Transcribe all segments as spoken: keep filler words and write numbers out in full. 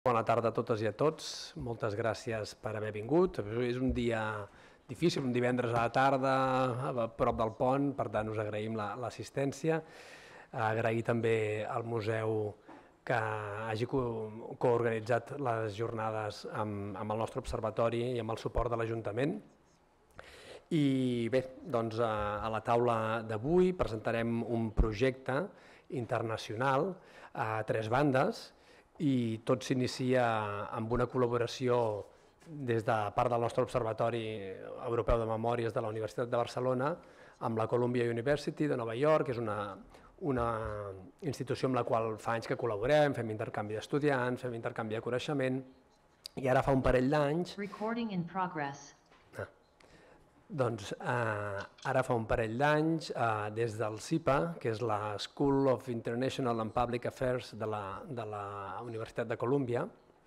Bona tarda a totes i a tots. Moltes gràcies per haver vingut. És un dia difícil, un divendres a la tarda, a prop del pont, per tant us agraïm l'assistència. Agrair també al museu que hagi coorganitzat les jornades amb el nostre observatori i amb el suport de l'Ajuntament. I bé, doncs a la taula d'avui presentarem un projecte internacional a tres bandes i tot s'inicia amb una col·laboració des de part del nostre Observatori Europeu de Memòries de la Universitat de Barcelona amb la Columbia University de Nova York, que és una, una institució amb la qual fa anys que col·laborem, fem intercanvi d'estudiants, fem intercanvi de coneixement, i ara fa un parell d'anys... Recording in progress. Doncs ara fa un parell d'anys, des del C I P A, que és la School of International and Public Affairs de la, de la Universitat de Columbia.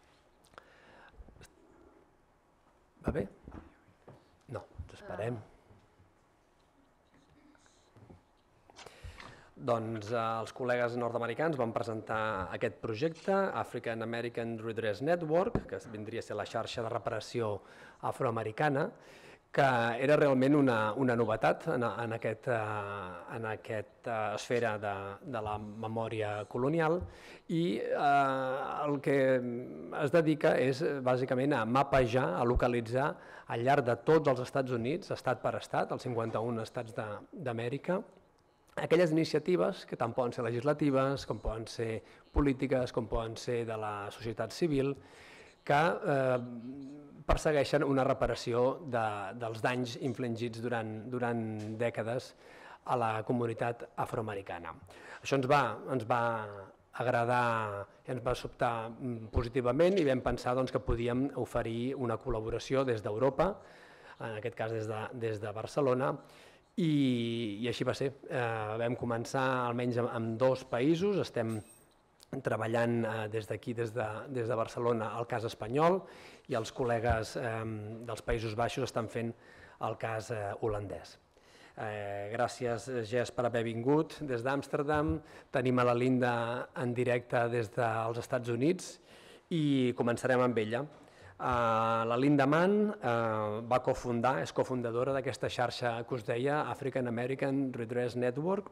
Va bé? No, ens esperem. Doncs els col·legues nord-americans van presentar aquest projecte, African American Redress Network, que vindria a ser la xarxa de reparació afroamericana, que era realment una, una novetat en, en aquesta en aquest, uh, esfera de, de la memòria colonial i uh, el que es dedica és bàsicament a mapejar, a localitzar al llarg de tots els Estats Units, estat per estat, els cinquanta-un estats d'Amèrica, aquelles iniciatives que tant poden ser legislatives, com poden ser polítiques, com poden ser de la societat civil, que eh, persegueixen una reparació de, dels danys infligits durant, durant dècades a la comunitat afroamericana. Això ens va, ens va agradar, ens va sobtar positivament i vam pensar doncs, que podíem oferir una col·laboració des d'Europa, en aquest cas des de, des de Barcelona, i, i així va ser. Eh, vam començar almenys amb, amb dos països, estem treballant des d'aquí, des, de, des de Barcelona, el cas espanyol, i els col·legues eh, dels Països Baixos estan fent el cas eh, holandès. Eh, gràcies, Jess, per haver vingut des d'Amsterdam. Tenim a la Linda en directe des dels Estats Units i començarem amb ella. Eh, la Linda Mann eh, va cofundar, és cofundadora d'aquesta xarxa que us deia, African American Redress Network,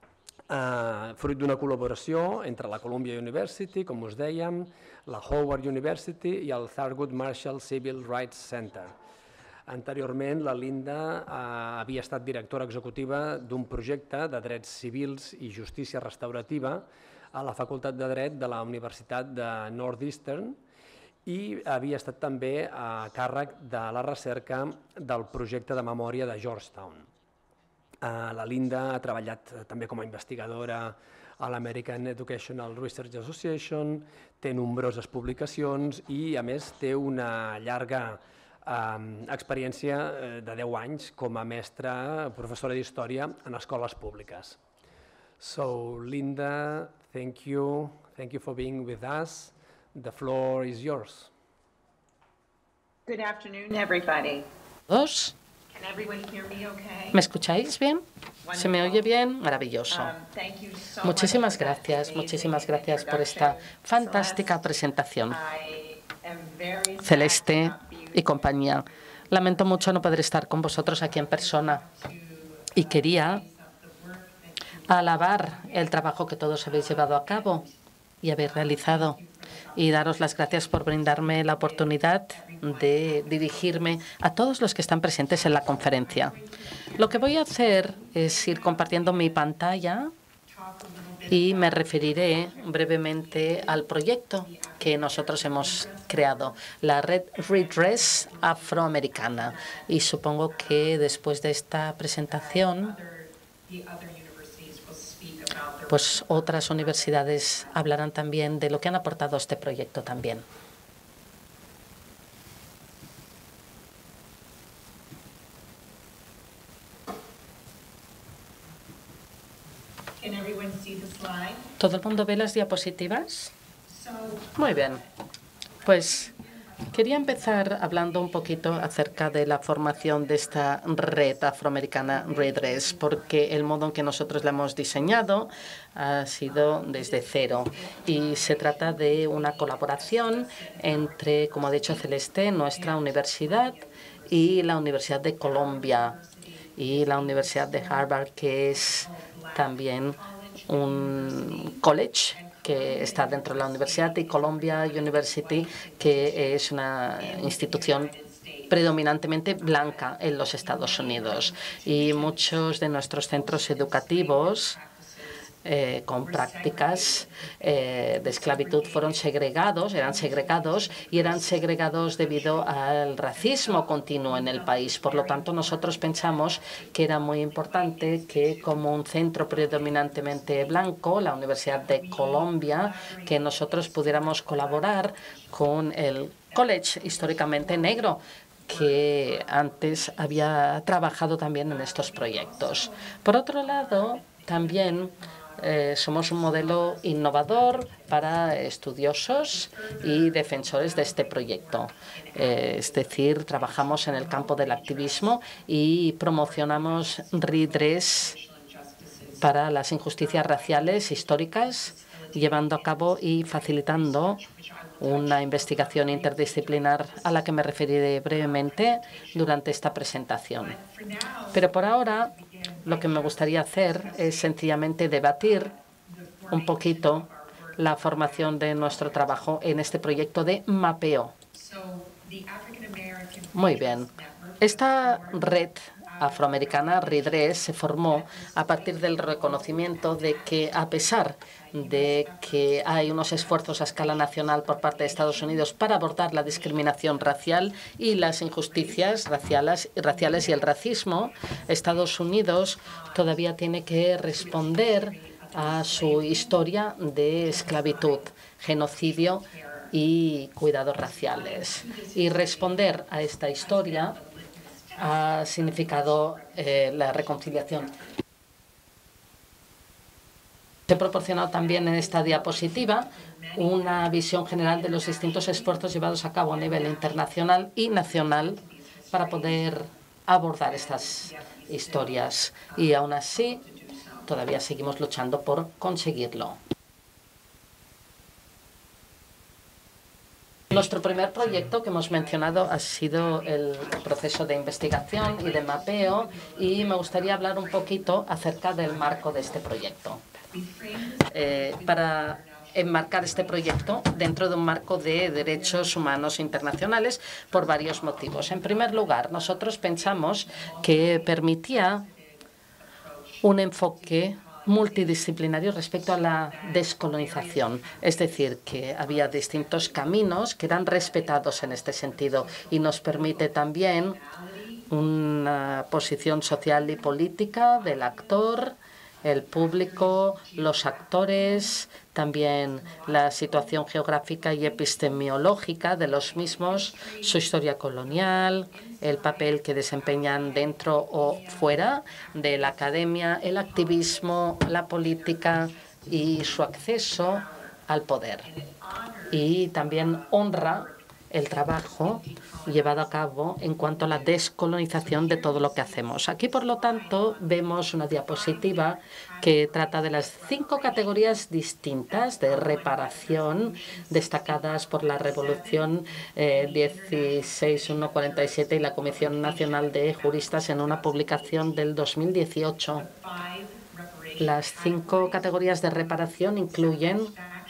Uh, fruit d'una col·laboració entre la Columbia University, com us dèiem, la Howard University i el Thurgood Marshall Civil Rights Center. Anteriorment, la Linda uh, havia estat directora executiva d'un projecte de drets civils i justícia restaurativa a la Facultat de Dret de la Universitat de Northeastern i havia estat també a càrrec de la recerca del projecte de memòria de Georgetown. La Linda ha treballat també com a investigadora a l'American Educational Research Association, té nombroses publicacions i, a més, té una llarga eh, experiència de deu anys com a mestra, professora d'història en escoles públiques. So, Linda, thank you. Thank you for being with us. The floor is yours. Good afternoon, everybody. Dos. ¿Me escucháis bien? ¿Se me oye bien? Maravilloso. Muchísimas gracias, muchísimas gracias por esta fantástica presentación. Celeste y compañía, lamento mucho no poder estar con vosotros aquí en persona y quería alabar el trabajo que todos habéis llevado a cabo y habéis realizado y daros las gracias por brindarme la oportunidad de dirigirme a todos los que están presentes en la conferencia. Lo que voy a hacer es ir compartiendo mi pantalla y me referiré brevemente al proyecto que nosotros hemos creado, la Red Redress Afroamericana. Y supongo que después de esta presentación, pues otras universidades hablarán también de lo que han aportado a este proyecto también. ¿Todo el mundo ve las diapositivas? Muy bien. Pues Quería empezar hablando un poquito acerca de la formación de esta red afroamericana Redress, porque el modo en que nosotros la hemos diseñado ha sido desde cero y se trata de una colaboración entre, como ha dicho Celeste, nuestra universidad y la Universidad de Columbia y la Universidad de Harvard, que es también un college que está dentro de la universidad, y Columbia University, que es una institución predominantemente blanca en los Estados Unidos. Y muchos de nuestros centros educativos Eh, con prácticas eh, de esclavitud fueron segregados, eran segregados y eran segregados debido al racismo continuo en el país. Por lo tanto, nosotros pensamos que era muy importante que, como un centro predominantemente blanco, la Universidad de Columbia, que nosotros pudiéramos colaborar con el college históricamente negro, que antes había trabajado también en estos proyectos. Por otro lado, también Eh, somos un modelo innovador para estudiosos y defensores de este proyecto. Eh, es decir, trabajamos en el campo del activismo y promocionamos Redress para las injusticias raciales históricas, llevando a cabo y facilitando una investigación interdisciplinar a la que me referiré brevemente durante esta presentación. Pero por ahora, lo que me gustaría hacer es sencillamente debatir un poquito la formación de nuestro trabajo en este proyecto de mapeo. Muy bien. Esta red afroamericana, Redress, se formó a partir del reconocimiento de que, a pesar de que hay unos esfuerzos a escala nacional por parte de Estados Unidos para abordar la discriminación racial y las injusticias raciales, raciales y el racismo, Estados Unidos todavía tiene que responder a su historia de esclavitud, genocidio y cuidados raciales. Y responder a esta historia ha significado eh, la reconciliación. He proporcionado también en esta diapositiva una visión general de los distintos esfuerzos llevados a cabo a nivel internacional y nacional para poder abordar estas historias. Y aún así, todavía seguimos luchando por conseguirlo. Nuestro primer proyecto que hemos mencionado ha sido el proceso de investigación y de mapeo, y me gustaría hablar un poquito acerca del marco de este proyecto. Eh, para enmarcar este proyecto dentro de un marco de derechos humanos internacionales por varios motivos. En primer lugar, nosotros pensamos que permitía un enfoque multidisciplinario respecto a la descolonización, es decir, que había distintos caminos que eran respetados en este sentido, y nos permite también una posición social y política del actor, el público, los actores, también la situación geográfica y epistemológica de los mismos, su historia colonial, el papel que desempeñan dentro o fuera de la academia, el activismo, la política y su acceso al poder. Y también honra el trabajo llevado a cabo en cuanto a la descolonización de todo lo que hacemos. Aquí, por lo tanto, vemos una diapositiva que trata de las cinco categorías distintas de reparación destacadas por la Revolución eh, dieciséis mil ciento cuarenta y siete y la Comisión Nacional de Juristas en una publicación del dos mil dieciocho. Las cinco categorías de reparación incluyen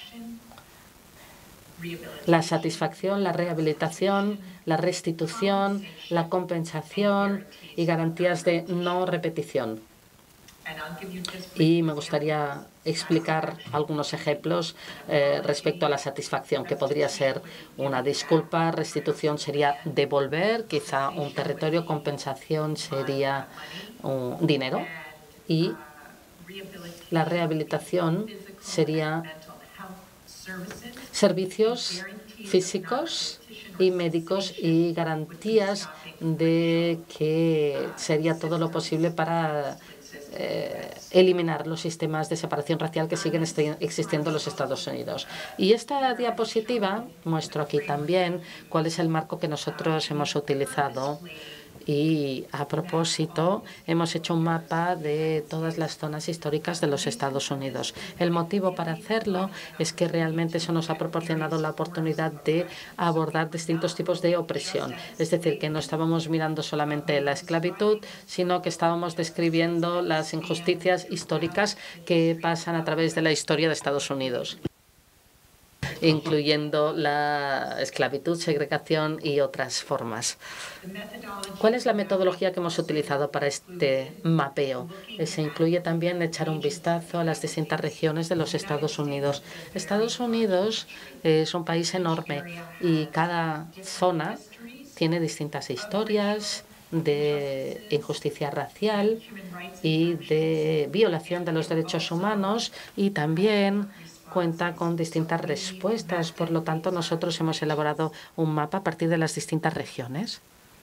la satisfacción, la rehabilitación, la restitución, la compensación y garantías de no repetición. Y me gustaría explicar algunos ejemplos eh, respecto a la satisfacción, que podría ser una disculpa, restitución sería devolver quizá un territorio, compensación sería un dinero, y la rehabilitación sería servicios físicos y médicos y garantías de que sería todo lo posible para eh, eliminar los sistemas de separación racial que siguen existiendo en los Estados Unidos. Y esta diapositiva muestro aquí también cuál es el marco que nosotros hemos utilizado. Y a propósito, hemos hecho un mapa de todas las zonas históricas de los Estados Unidos. El motivo para hacerlo es que realmente eso nos ha proporcionado la oportunidad de abordar distintos tipos de opresión. Es decir, que no estábamos mirando solamente la esclavitud, sino que estábamos describiendo las injusticias históricas que pasan a través de la historia de Estados Unidos, incluyendo la esclavitud, segregación y otras formas. ¿Cuál es la metodología que hemos utilizado para este mapeo? Se incluye también echar un vistazo a las distintas regiones de los Estados Unidos. Estados Unidos es un país enorme y cada zona tiene distintas historias de injusticia racial y de violación de los derechos humanos, y también cuenta con distintas respuestas. Por lo tanto, nosotros hemos elaborado un mapa a partir de las distintas regiones.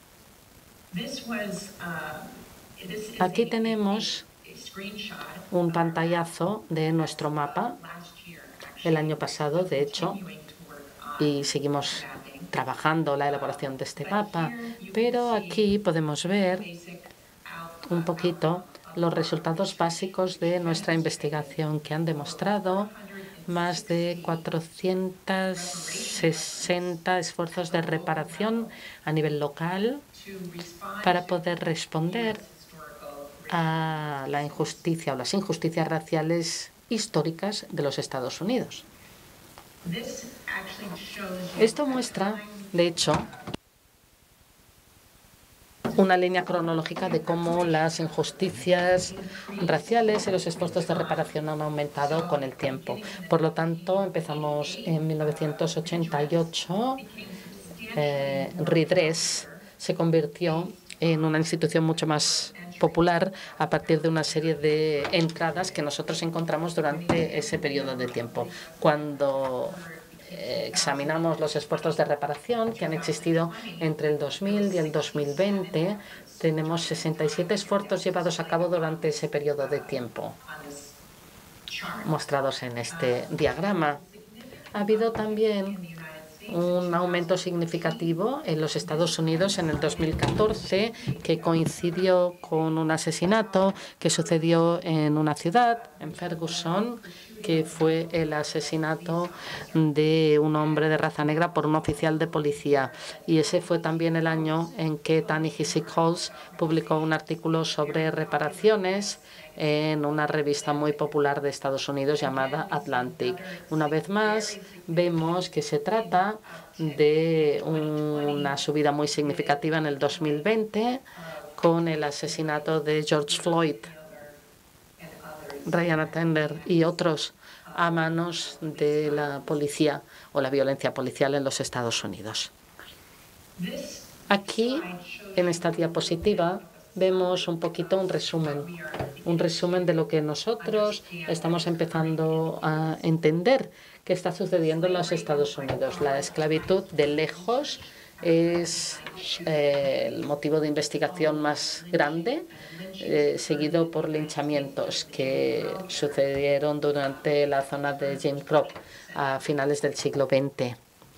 Aquí tenemos un pantallazo de nuestro mapa el año pasado, de hecho, y seguimos trabajando la elaboración de este mapa. Pero aquí podemos ver un poquito los resultados básicos de nuestra investigación, que han demostrado más de cuatrocientos sesenta esfuerzos de reparación a nivel local para poder responder a la injusticia o las injusticias raciales históricas de los Estados Unidos. Esto muestra, de hecho, una línea cronológica de cómo las injusticias raciales y los esfuerzos de reparación han aumentado con el tiempo. Por lo tanto, empezamos en mil novecientos ochenta y ocho. Eh, Redress se convirtió en una institución mucho más popular a partir de una serie de entradas que nosotros encontramos durante ese periodo de tiempo. Cuando examinamos los esfuerzos de reparación que han existido entre el dos mil y el dos mil veinte, tenemos sesenta y siete esfuerzos llevados a cabo durante ese periodo de tiempo, mostrados en este diagrama. Ha habido también un aumento significativo en los Estados Unidos en el dos mil catorce, que coincidió con un asesinato que sucedió en una ciudad, en Ferguson, que fue el asesinato de un hombre de raza negra por un oficial de policía. Y ese fue también el año en que Ta-Nehisi Coates publicó un artículo sobre reparaciones en una revista muy popular de Estados Unidos llamada Atlantic. Una vez más, vemos que se trata de una subida muy significativa en el dos mil veinte con el asesinato de George Floyd, Breonna Taylor y otros a manos de la policía o la violencia policial en los Estados Unidos. Aquí, en esta diapositiva, vemos un poquito un resumen, un resumen de lo que nosotros estamos empezando a entender que está sucediendo en los Estados Unidos. La esclavitud, de lejos, es eh, el motivo de investigación más grande, eh, seguido por linchamientos que sucedieron durante la zona de Jim Crow a finales del siglo veinte.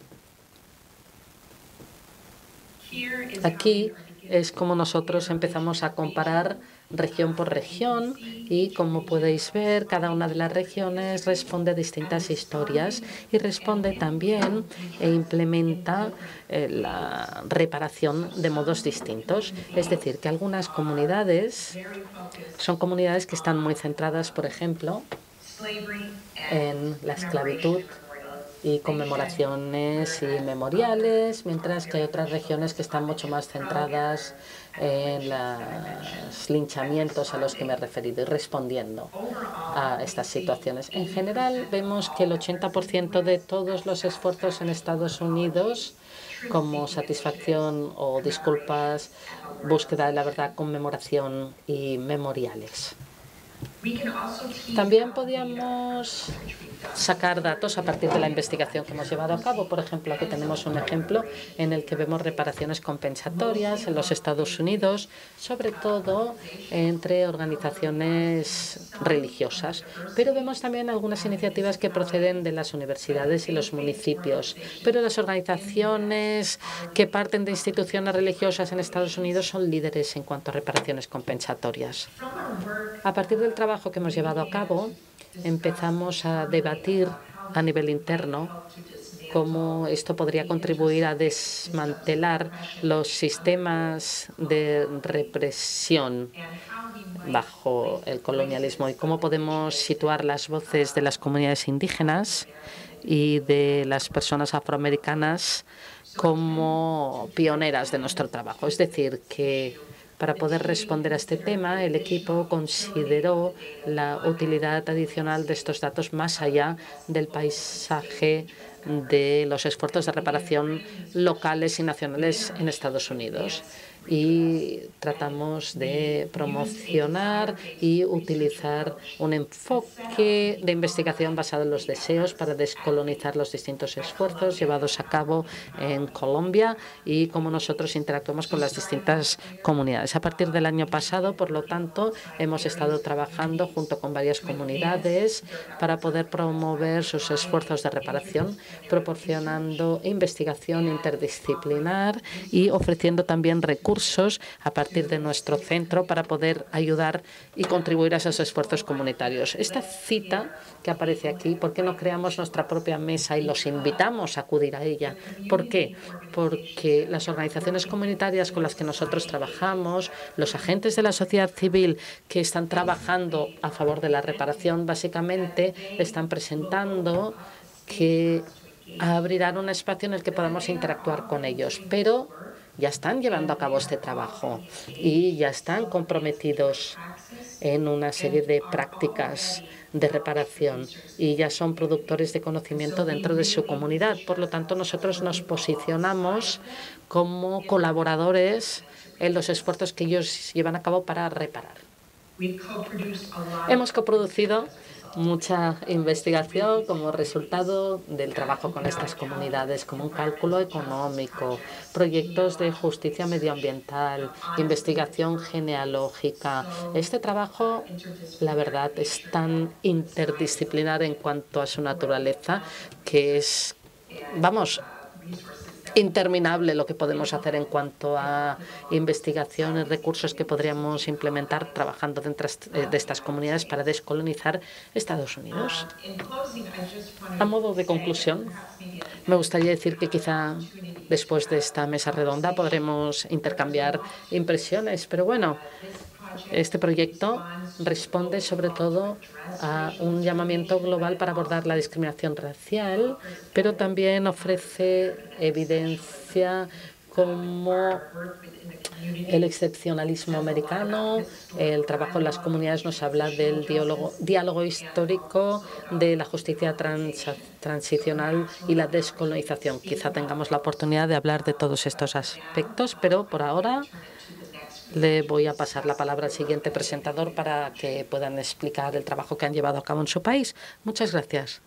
Aquí es como nosotros empezamos a comparar región por región y, como podéis ver, cada una de las regiones responde a distintas historias y responde también e implementa eh, la reparación de modos distintos. Es decir, que algunas comunidades son comunidades que están muy centradas, por ejemplo, en la esclavitud y conmemoraciones y memoriales, mientras que hay otras regiones que están mucho más centradas en los linchamientos a los que me he referido y respondiendo a estas situaciones. En general, vemos que el ochenta por ciento de todos los esfuerzos en Estados Unidos, como satisfacción o disculpas, búsqueda de la verdad, conmemoración y memoriales. También podíamos sacar datos a partir de la investigación que hemos llevado a cabo. Por ejemplo, aquí tenemos un ejemplo en el que vemos reparaciones compensatorias en los Estados Unidos, sobre todo entre organizaciones religiosas. Pero vemos también algunas iniciativas que proceden de las universidades y los municipios. Pero las organizaciones que parten de instituciones religiosas en Estados Unidos son líderes en cuanto a reparaciones compensatorias. A partir del trabajo que hemos llevado a cabo, empezamos a debatir a nivel interno cómo esto podría contribuir a desmantelar los sistemas de represión bajo el colonialismo y cómo podemos situar las voces de las comunidades indígenas y de las personas afroamericanas como pioneras de nuestro trabajo. Es decir, que para poder responder a este tema, el equipo consideró la utilidad adicional de estos datos más allá del paisaje de los esfuerzos de reparación locales y nacionales en Estados Unidos. Y tratamos de promocionar y utilizar un enfoque de investigación basado en los deseos para descolonizar los distintos esfuerzos llevados a cabo en Colombia y cómo nosotros interactuamos con las distintas comunidades. A partir del año pasado, por lo tanto, hemos estado trabajando junto con varias comunidades para poder promover sus esfuerzos de reparación, proporcionando investigación interdisciplinar y ofreciendo también recursos a partir de nuestro centro para poder ayudar y contribuir a esos esfuerzos comunitarios. Esta cita que aparece aquí, ¿por qué no creamos nuestra propia mesa y los invitamos a acudir a ella? ¿Por qué? Porque las organizaciones comunitarias con las que nosotros trabajamos, los agentes de la sociedad civil que están trabajando a favor de la reparación, básicamente están presentando que abrirán un espacio en el que podamos interactuar con ellos, pero ya están llevando a cabo este trabajo y ya están comprometidos en una serie de prácticas de reparación y ya son productores de conocimiento dentro de su comunidad. Por lo tanto, nosotros nos posicionamos como colaboradores en los esfuerzos que ellos llevan a cabo para reparar. Hemos coproducido mucha investigación como resultado del trabajo con estas comunidades, como un cálculo económico, proyectos de justicia medioambiental, investigación genealógica. Este trabajo, la verdad, es tan interdisciplinar en cuanto a su naturaleza que es, vamos, interminable lo que podemos hacer en cuanto a investigación y recursos que podríamos implementar trabajando dentro de estas comunidades para descolonizar Estados Unidos. A modo de conclusión, me gustaría decir que quizá después de esta mesa redonda podremos intercambiar impresiones, pero bueno, este proyecto responde sobre todo a un llamamiento global para abordar la discriminación racial, pero también ofrece evidencia como el excepcionalismo americano. El trabajo en las comunidades nos habla del diálogo, diálogo histórico, de la justicia trans, transicional y la descolonización. Quizá tengamos la oportunidad de hablar de todos estos aspectos, pero por ahora le voy a pasar la palabra al siguiente presentador para que puedan explicar el trabajo que han llevado a cabo en su país. Muchas gracias.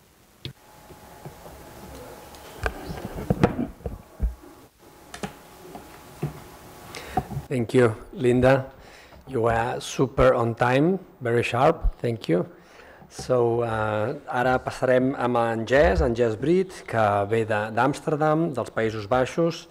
Thank you, Linda. You were super on time, very sharp. Thank you. So, uh, ara passarem amb en Jess, en Jess Britt, que ve d'Amsterdam, dels Països Baixos.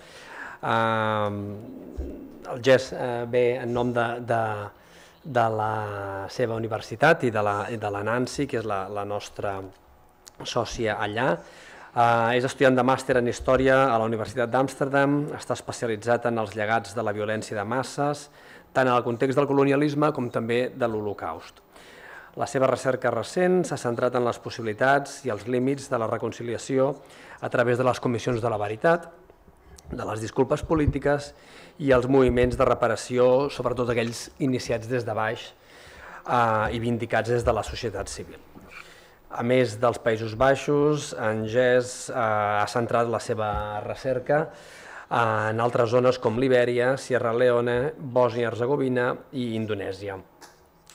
Uh, el Jess uh, ve en nom de, de, de la seva universitat i de la, i de la Nancy, que és la, la nostra sòcia allà. Uh, és estudiant de màster en Història a la Universitat d'Amsterdam, està especialitzat en els llegats de la violència de masses, tant en el context del colonialisme com també de l'Holocaust. La seva recerca recent s'ha centrat en les possibilitats i els límits de la reconciliació a través de les comissions de la veritat, de les disculpes polítiques i els moviments de reparació, sobretot aquells iniciats des de baix eh, i vindicats des de la societat civil. A més dels Països Baixos, en Jess eh, ha centrat la seva recerca en altres zones com Libèria, Sierra Leone, Bòsnia i Hercegovina i Indonèsia.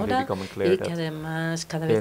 ahora y que además cada vez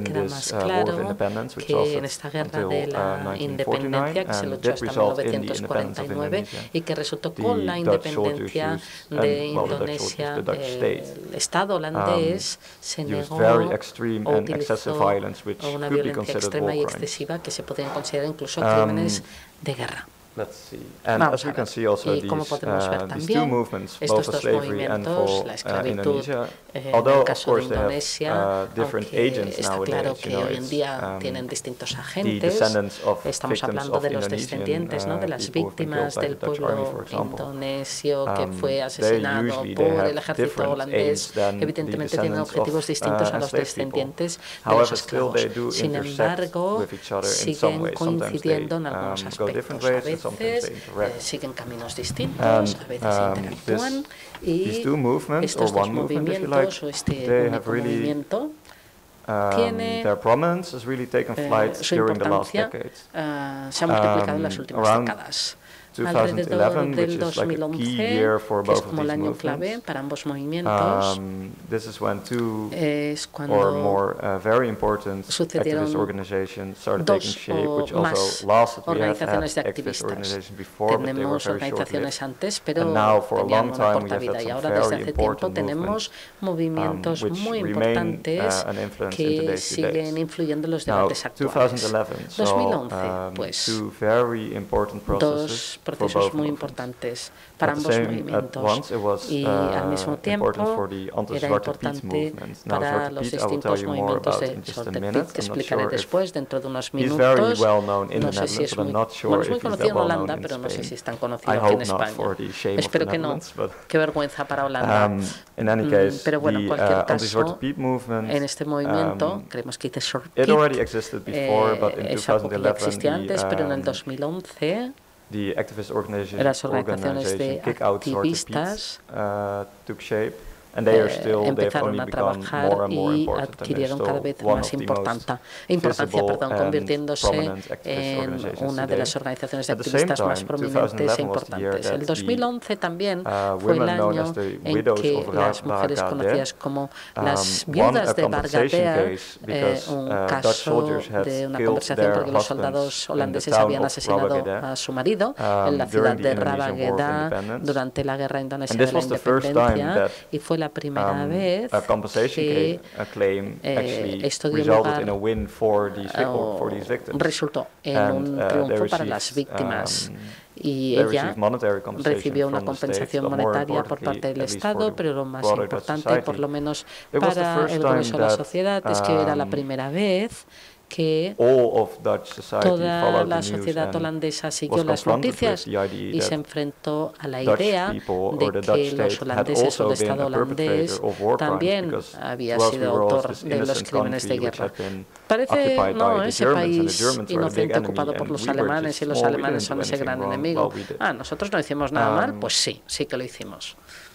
queda this más uh, War of claro Independence, which que lasted en esta guerra until de uh, la nineteen independencia, que se forty-nine, luchó and did hasta result in the mil novecientos cuarenta y independence of nueve Indonesia. y que resultó con la The Dutch soldiers independencia used, de and, well, the Dutch soldiers, Indonesia. the Dutch state, El Estado holandés um, se used negó very extreme o and excessive utilizó violence, which una could be violencia considered extrema war y crimes. excesiva que se podían considerar incluso Um, crímenes de guerra. Let's see. And Vamos as a we can ver. see also, Y como these, podemos ver uh, these two también, movements, both estos for dos slavery and for movimientos, la uh, esclavitud, Indonesia, eh, en although el of caso de course they Indonesia, have uh, different aunque agents está nowadays, claro you que know, hoy en it's día um, tienen distintos the agentes, descendants of estamos victims hablando of de los Indonesian, descendientes, ¿no? de uh, las people who've been killed víctimas by del the Dutch Army, for pueblo example. indonesio que Um, fue they asesinado usually they por have el ejército different holandés. aims than the Evidentemente tienen descendants objetivos of, distintos uh, a los enslaved people. descendientes de los However, still esclavos. they do Sin intersect embargo, with each other in some siguen ways. Sometimes they coincidiendo en algunos um, go different aspectos. A ways and sometimes veces they eh, interact. siguen caminos distintos, And, a veces um, interactúan this- y these two movements, or estos dos one movement, if you movimientos like, o este they have único really movimiento Um, tiene, their prominence has really taken eh, flight su during the last importancia decades. uh, se ha multiplicado en las Um, últimas around décadas. twenty Alrededor eleven, del which is like a key dos mil once, year for que es both of como el these año clave movements, para ambos movimientos, um, this is when two es or cuando more uh, very important sucedieron activist organizations started dos taking shape, o which más also lasted. We have had organizaciones de activist activistas. organizations before, but they were Tenemos very organizaciones short-lived. antes, pero And now for a tenían long una time we corta have vida. had Y some ahora desde very hace tiempo important tenemos um, movimientos which muy remain, importantes uh, an influence in que today's siguen debates. influyendo en los Now, debates actuales. twenty eleven dos saw mil once, um, pues, two very important processes dos for procesos both muy movements. importantes para At the ambos same- at movimientos. once it was, Y uh, al mismo tiempo important for the era anti-Zwarte Piet importante movement. Now, para Zwarte los Piet, I will tell distintos you more movimientos about de in just a Zwarte minute. Piet, que I'm not explicaré sure if después dentro de unos he's very minutos. well known in No the sé si Netherlands, es but muy, I'm not sure bueno, es muy if he's conocido that en well Holanda, known in pero no sé Spain. si es tan I conocido aquí hope en not España. for the shame of the Espero que no. Netherlands, but Qué vergüenza para Holanda. um, in any Mm, case, pero bueno, en the cualquier uh, anti-Zwarte caso, Piet movement, en este movimiento, um, creemos que dice Short it Piet, already existed before, but in eh, es algo que ya twenty eleven, existía antes, the, pero en el um, dos mil once the activist organization, las organizaciones de organization Kick Out Zwarte Piet activistas uh, took shape. And they are eh, still, they've empezaron only a become trabajar more and more y important, and they're adquirieron still cada vez one más of the most importancia, importancia visible perdón, and convirtiéndose prominent activist en organizations una de today. las organizaciones de At the same activistas más time, prominentes e twenty eleven was the year importantes. that El dos mil once también uh, fue el women known año as the en widows que of las mujeres Bargadé, conocidas como um, las won viudas a de compensation Bargadé, case eh, because, un uh, Dutch caso soldiers had de una killed conversación their porque los husbands soldados in the holandeses town habían of asesinado Rabageda, a su marido um, en la ciudad during the de Indonesian War of Rabageda Independence. durante la guerra indonesia And de this la was the first time independencia that y fue la primera um, vez a compensation que ca- a claim eh, actually esto dio resulted lugar in a win for these, vic- or o for these victims. resultó en And, un uh, they triunfo para las received, víctimas um, y they ella received monetary compensation recibió una from the state, compensación but more monetaria por importantly, parte del at least for Estado, the pero lo más broader Dutch importante, society, por lo menos it was the para first el time grueso de la that, sociedad, es que era la um, primera vez que all of Dutch society toda followed la the news sociedad and holandesa siguió was las confronted noticias with the idea y se that enfrentó a la Dutch idea people or de the que Dutch los state had holandeses o el also been Estado a perpetrator holandés of war crimes, también because había to us sido we were autor this de los innocent crímenes de country which guerra. had been Parece, occupied no, by the ese Germans, and the país Germans were the big inocente enemy, ocupado por and los we were alemanes just y los small, we alemanes didn't son do ese anything gran wrong. enemigo. Well, we did. Ah, nosotros no hicimos nada mal, Um, pues sí, sí que lo hicimos.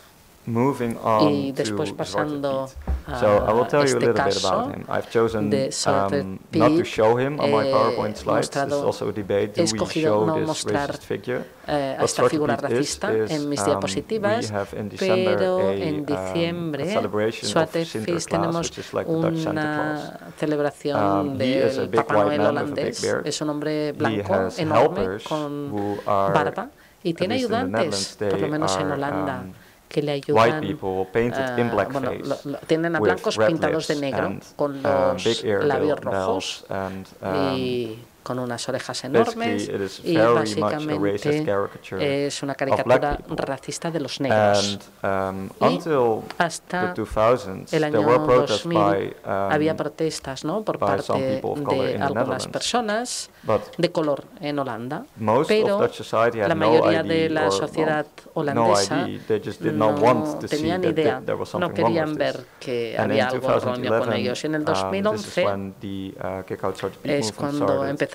Moving on Y después to pasando Zwarte Piet. So I will a tell you a este little bit caso about him. I've chosen de Zwarte um, not to Piet, show him on my eh, PowerPoint slides. There's mostrado- also a debate. he Do we escogido show no this mostrar, racist figure? eh, a What esta Zwarte figura Piet is, racista is, en mis um, diapositivas, we have in December pero a, en um, a diciembre, celebration of Zwarte Sinterklaas, tenemos which is like the Dutch Santa una Claus. celebración Um, he is a del big Papá white Noel man with a big holandés. beard. Es un hombre He blanco has enorme helpers con who are, barba y at tiene least in the ayudantes, Netherlands, por lo they menos en are, Holanda, um, que le white ayudan. people painted in ah, blackface, bueno, lo- lo- tienen a with blancos red pintados de lips negro and, con uh, los big ear labios bell- rojos bells and, um, y con unas orejas basically enormes it is y very much a racist básicamente caricature es una of caricatura black people. racista de los negros. And um, Y until hasta the two thousands, el there año were protests dos mil by, um, había protestas, ¿no?, por by some parte people of color de in the algunas Netherlands. personas But de color en Holanda, most pero of Dutch society had la no mayoría idea de la or, sociedad well, no holandesa idea. They just did no not want to see tenían that idea, there was no something wrong querían with ver this. que And había in algo erróneo con twenty eleven, ellos. Y en el um, this is dos mil once when the uh, Kick Out Zwarte Piet es movement cuando started. empezaron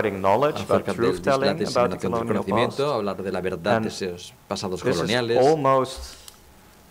spreading knowledge, but acerca de la truth-telling about the diseminación del colonial past. conocimiento, hablar de la verdad And de esos pasados This is coloniales. almost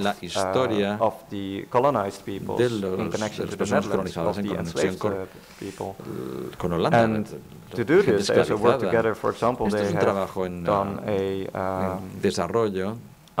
of, la historia uh, of the colonized peoples de los, in de connection las to the personas Netherlands, colonizadas of en the conexión enslaved con, uh, people. con Holanda. And la- to do gente this, they also work esclavizada. together. For example, Esto they es un have trabajo en, done uh, a um, en desarrollo.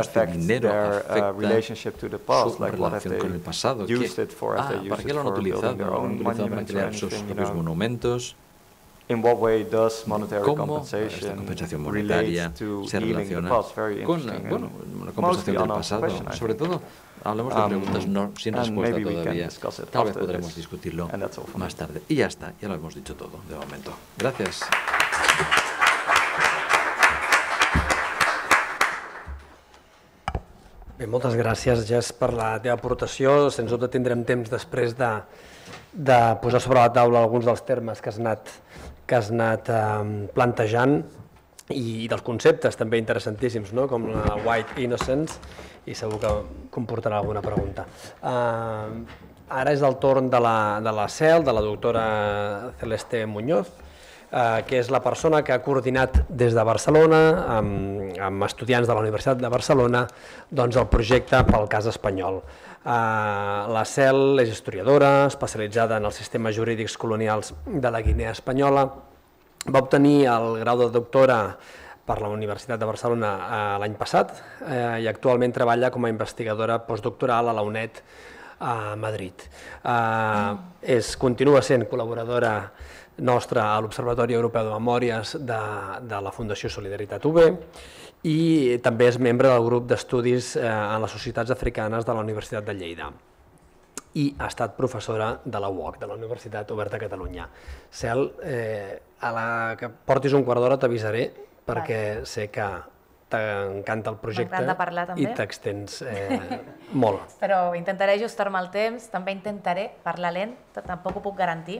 este affects dinero their uh, afecta relationship to the su past, like what have relación con el they pasado. ¿Qué? used it for? Have Ah, they ¿para used qué it lo han for building utilizado? their ¿Lo han own utilizado para monuments or crear sus anything, you propios know? monumentos? In what way does monetary ¿Cómo compensation esta compensación relate monetaria to se healing the relaciona past? Very con interesting bueno, and una mostly compensación del unanswered pasado? question, I Sobre think. todo, hablemos de preguntas no, sin respuesta todavía. Tal vez podremos discutirlo más tarde. Y ya está, ya lo hemos dicho todo de momento. Gracias. Bé, moltes gràcies, Jess, per la teva aportació. Sens dubte tindrem temps després de, de posar sobre la taula alguns dels termes que has anat, que has anat eh, plantejant i dels conceptes també interessantíssims, no? Com la white innocence, i segur que comportarà alguna pregunta. Eh, ara és el torn de la, de la C E L, de la doctora Celeste Muñoz, eh, que és la persona que ha coordinat des de Barcelona, amb, amb estudiants de la Universitat de Barcelona, doncs el projecte pel cas espanyol. Eh, la C E L és historiadora, especialitzada en els sistemes jurídics colonials de la Guinea Espanyola. Va obtenir el grau de doctora per la Universitat de Barcelona eh, l'any passat eh, i actualment treballa com a investigadora postdoctoral a la UNED a Madrid. Eh, és, continua sent col·laboradora nostra a l'Observatori Europeu de Memòries de, de la Fundació Solidaritat U B i també és membre del grup d'estudis eh, en les societats africanes de la Universitat de Lleida i ha estat professora de la U O C, de la Universitat Oberta de Catalunya. Cel, eh, a la que portis un quart d'hora t'avisaré perquè vale. Sé que t'encanta el projecte i t'extens eh, molt. Però intentaré ajustar-me al temps, també intentaré parlar lent, tampoc ho puc garantir.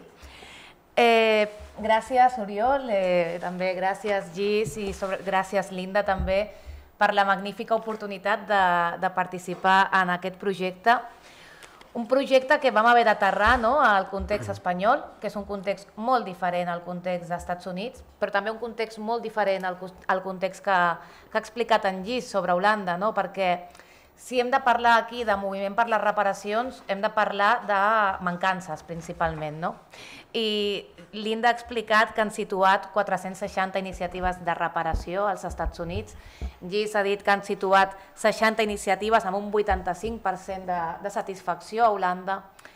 Eh, gràcies, Oriol, eh, també gràcies, Gis, i sobre, gràcies, Linda, també, per la magnífica oportunitat de, de participar en aquest projecte. Un projecte que vam haver d'aterrar no, al context espanyol, que és un context molt diferent al context dels Estats Units, però també un context molt diferent al, al context que, que ha explicat en Gis sobre Holanda, no? Perquè si hem de parlar aquí de moviment per les reparacions, hem de parlar de mancances principalment, no? I Linda ha explicat que han situat quatre-cents seixanta iniciatives de reparació als Estats Units. Gis ha dit que han situat seixanta iniciatives amb un vuitanta-cinc per cent de, de satisfacció a Holanda.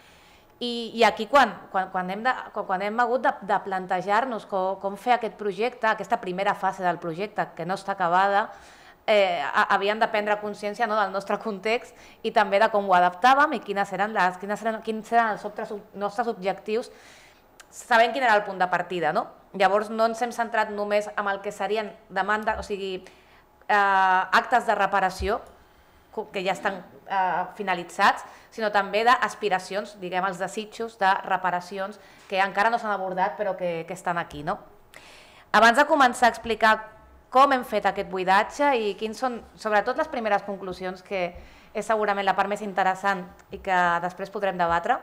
I, i aquí quan, quan, quan, hem de, quan hem hagut de, de plantejar-nos com, com fer aquest projecte, aquesta primera fase del projecte que no està acabada, eh, havíem de prendre consciència no, del nostre context i també de com ho adaptàvem i quines eren, les, quines eren, quins eren els nostres, nostres objectius, sabent quin era el punt de partida. No? Llavors no ens hem centrat només en el que serien demandes, o sigui, eh, actes de reparació que ja estan eh, finalitzats, sinó també d'aspiracions, diguem, els desitjos de reparacions que encara no s'han abordat però que, que estan aquí. No? Abans de començar a explicar com hem fet aquest buidatge i quins són, sobretot, les primeres conclusions, que és segurament la part més interessant i que després podrem debatre,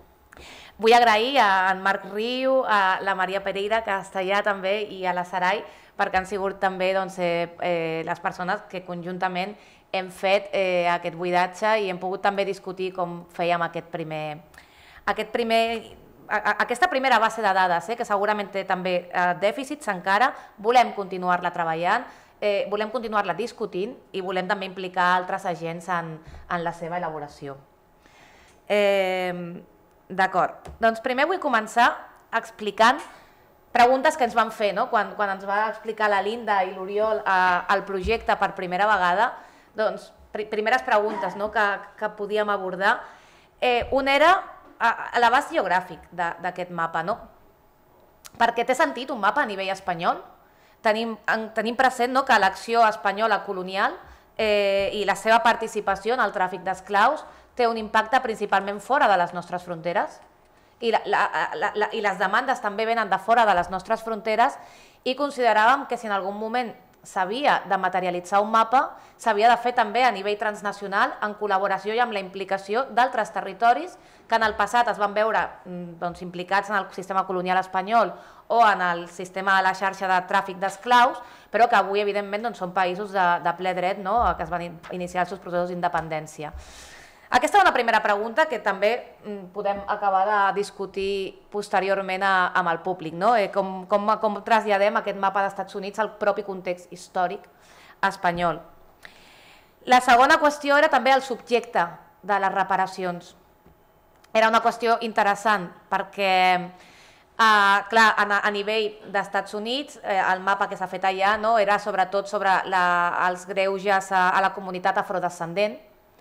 vull agrair a en Marc Riu, a la Maria Pereira, que està allà també, i a la Sarai, perquè han sigut també doncs, eh, eh, les persones que conjuntament hem fet eh, aquest buidatge i hem pogut també discutir com fèiem aquest primer, aquest primer, a, a, aquesta primera base de dades, eh, que segurament té també eh, dèficits encara, volem continuar-la treballant, eh, volem continuar-la discutint i volem també implicar altres agents en, en la seva elaboració. Eh, D'acord, doncs primer vull començar explicant preguntes que ens van fer, no? quan, quan ens va explicar la Linda i l'Oriol eh, el projecte per primera vegada, doncs pr primeres preguntes no? que, que podíem abordar. Eh, un era a, a l'abast geogràfic d'aquest mapa, no? Perquè té sentit un mapa a nivell espanyol? Tenim, en, tenim present no? que l'acció espanyola colonial eh, i la seva participació en el tràfic d'esclaus té un impacte principalment fora de les nostres fronteres i, la, la, la, la, i les demandes també venen de fora de les nostres fronteres i consideràvem que si en algun moment s'havia de materialitzar un mapa, s'havia de fer també a nivell transnacional en col·laboració i amb la implicació d'altres territoris que en el passat es van veure doncs, implicats en el sistema colonial espanyol o en el sistema de la xarxa de tràfic d'esclaus, però que avui evidentment doncs, són països de, de ple dret no? que es van iniciar els seus processos d'independència. Aquesta és una primera pregunta que també podem acabar de discutir posteriorment a, amb el públic, no? eh, com, com, com traslladem aquest mapa dels Estats Units al propi context històric espanyol. La segona qüestió era també el subjecte de les reparacions. Era una qüestió interessant perquè, eh, clar, a, a nivell d'Estats Units, eh, el mapa que s'ha fet allà no, era sobretot sobre la, els greuges a, a la comunitat afrodescendent,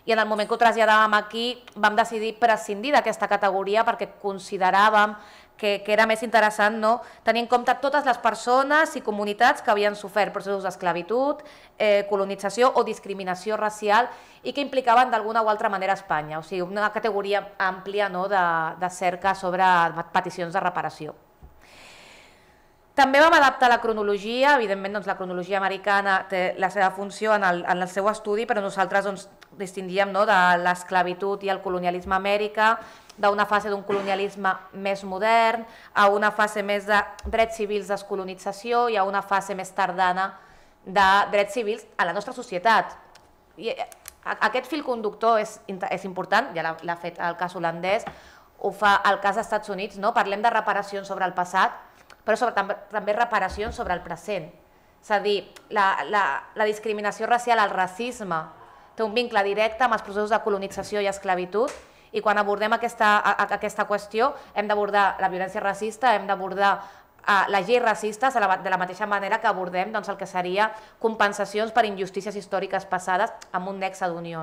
i en el moment que ho traslladàvem aquí vam decidir prescindir d'aquesta categoria perquè consideràvem que era més interessant tenir en compte totes les persones i comunitats que havien sofert processos d'esclavitud, colonització o discriminació racial i que implicaven d'alguna o altra manera Espanya, o sigui, una categoria àmplia de cerca sobre peticions de reparació. També vam adaptar la cronologia, evidentment la cronologia americana té la seva funció en el seu estudi, però nosaltres distingíem de l'esclavitud i el colonialisme a Amèrica, d'una fase d'un colonialisme més modern, a una fase més de drets civils descolonització i a una fase més tardana de drets civils a la nostra societat. Aquest fil conductor és important, ja l'ha fet el cas holandès, ho fa el cas dels Estats Units, parlem de reparacions sobre el passat, però també reparacions sobre el present. És a dir, la discriminació racial, el racisme, té un vincle directe amb els processos de colonització i esclavitud i quan abordem aquesta qüestió hem d'abordar la violència racista, hem d'abordar les lleis racistes de la mateixa manera que abordem el que seria compensacions per injustícies històriques passades amb un nexe d'unió.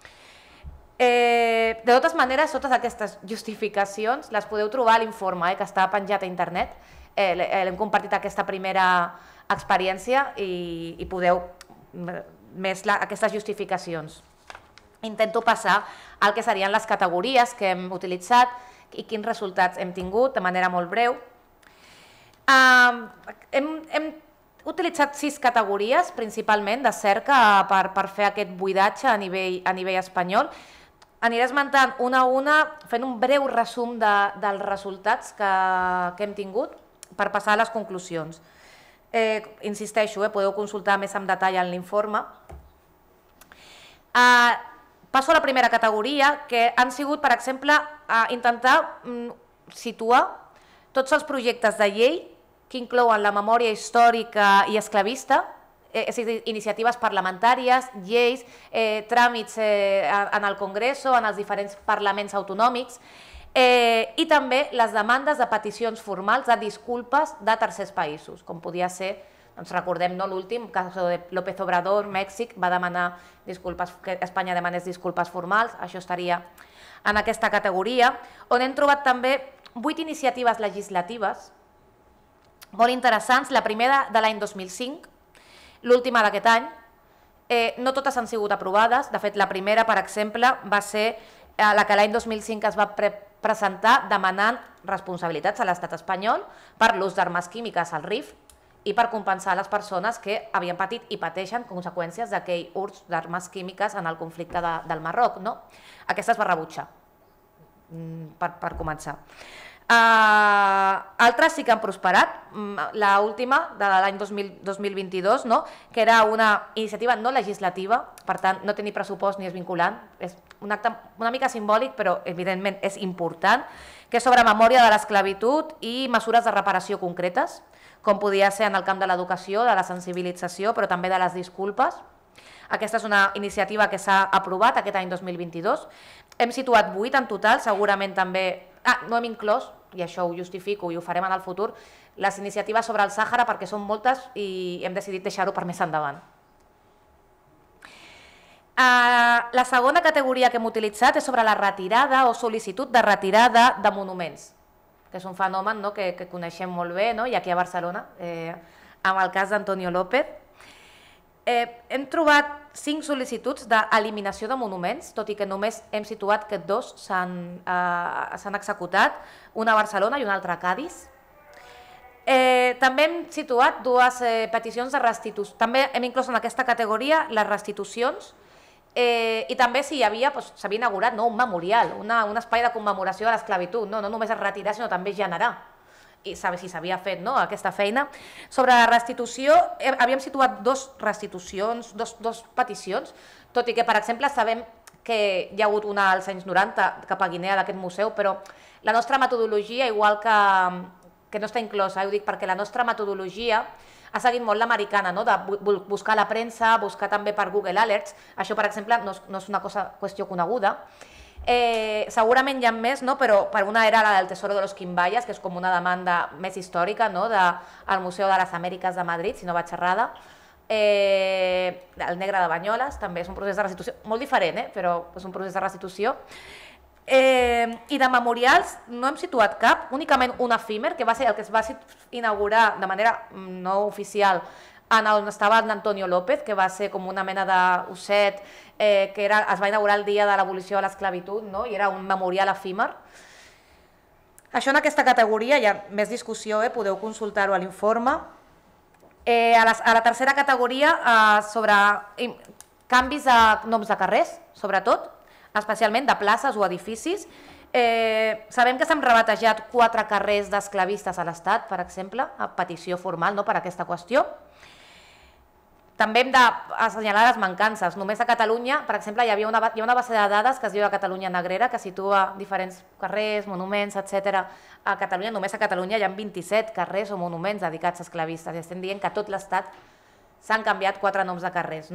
De totes maneres, totes aquestes justificacions les podeu trobar a l'informe que està penjat a internet. Hem compartit aquesta primera experiència i podeu més aquestes justificacions. Intento passar al que serien les categories que hem utilitzat i quins resultats hem tingut de manera molt breu. Hem utilitzat sis categories principalment de cerca per fer aquest buidatge a nivell espanyol. Aniré esmentant una a una fent un breu resum dels resultats que hem tingut per passar a les conclusions. Insisteixo, podeu consultar més en detall en l'informe. Passo a la primera categoria, que han sigut, per exemple, intentar situar tots els projectes de llei que inclouen la memòria històrica i esclavista, és a dir, iniciatives parlamentàries, lleis, tràmits en el Congreso, en els diferents parlaments autonòmics, i també les demandes de peticions formals de disculpes de tercers països, com podia ser, ens recordem l'últim, el cas de López Obrador, Mèxic, va demanar que Espanya demanés disculpes formals, això estaria en aquesta categoria, on hem trobat també vuit iniciatives legislatives molt interessants, la primera de l'any dos mil cinc, l'última d'aquest any, no totes han sigut aprovades, de fet la primera, per exemple, va ser la que l'any dos mil cinc es va presentar demanant responsabilitats a l'estat espanyol per l'ús d'armes químiques al R I F i per compensar les persones que havien patit i pateixen conseqüències d'aquell ús d'armes químiques en el conflicte del Marroc. Aquesta es va rebutjar, per començar. Altres sí que han prosperat, l'última de l'any dos mil vint-i-dos, que era una iniciativa no legislativa, per tant no té ni pressupost ni és vinculant, és un acte una mica simbòlic però evidentment és important, que és sobre memòria de l'esclavitud i mesures de reparació concretes, com podia ser en el camp de l'educació, de la sensibilització, però també de les disculpes. Aquesta és una iniciativa que s'ha aprovat aquest any dos mil vint-i-dos. Hem situat vuit en total, segurament també... Ah, no hem inclòs, i això ho justifico i ho farem en el futur, les iniciatives sobre el Sàhara perquè són moltes i hem decidit deixar-ho per més endavant. La segona categoria que hem utilitzat és sobre la retirada o sol·licitud de retirada de monuments, que és un fenomen que coneixem molt bé, i aquí a Barcelona, amb el cas d'Antonio López. Hem trobat cinc sol·licituds d'eliminació de monuments, tot i que només hem situat que dos s'han executat, una a Barcelona i una altra a Cadis. També hem situat dues peticions de restitució, també hem inclòs en aquesta categoria les restitucions i també si hi havia, s'havia inaugurat un memorial, un espai de commemoració de l'esclavitud, no només es retirar sinó també generar. I si s'havia fet aquesta feina. Sobre la restitució, havíem situat dues restitucions, dues peticions, tot i que, per exemple, sabem que hi ha hagut una als anys noranta cap a Guinea d'aquest museu, però la nostra metodologia, igual que no està inclosa, ho dic perquè la nostra metodologia ha seguit molt l'americana, de buscar la premsa, buscar també per Google Alerts, això, per exemple, no és una qüestió coneguda. Segurament hi ha més, però per una era la del Tesoro de los Quimbayas, que és com una demanda més històrica del Museu de les Amèriques de Madrid, si no vaig errada, el negre de Banyoles, també és un procés de restitució, molt diferent, però és un procés de restitució. I de memorials no hem situat cap, únicament un efímer, que va ser el que es va inaugurar de manera no oficial on estava Antonio López, que va ser com una mena d'osset, que es va inaugurar el dia de l'abolició de l'esclavitud, i era un memorial efímer. Això en aquesta categoria, hi ha més discussió, podeu consultar-ho a l'informe. A la tercera categoria, sobre canvis de noms de carrers, sobretot, especialment de places o edificis. Sabem que s'han rebatejat quatre carrers d'esclavistes a l'Estat, per exemple, a petició formal per aquesta qüestió. També hem d'assenyalar les mancances. Només a Catalunya, per exemple, hi ha una base de dades que es diu la Catalunya Negrera, que situa diferents carrers, monuments, etcètera. A Catalunya, només a Catalunya hi ha vint-i-set carrers o monuments dedicats a esclavistes. I estem dient que a tot l'Estat s'han canviat quatre noms de carrers.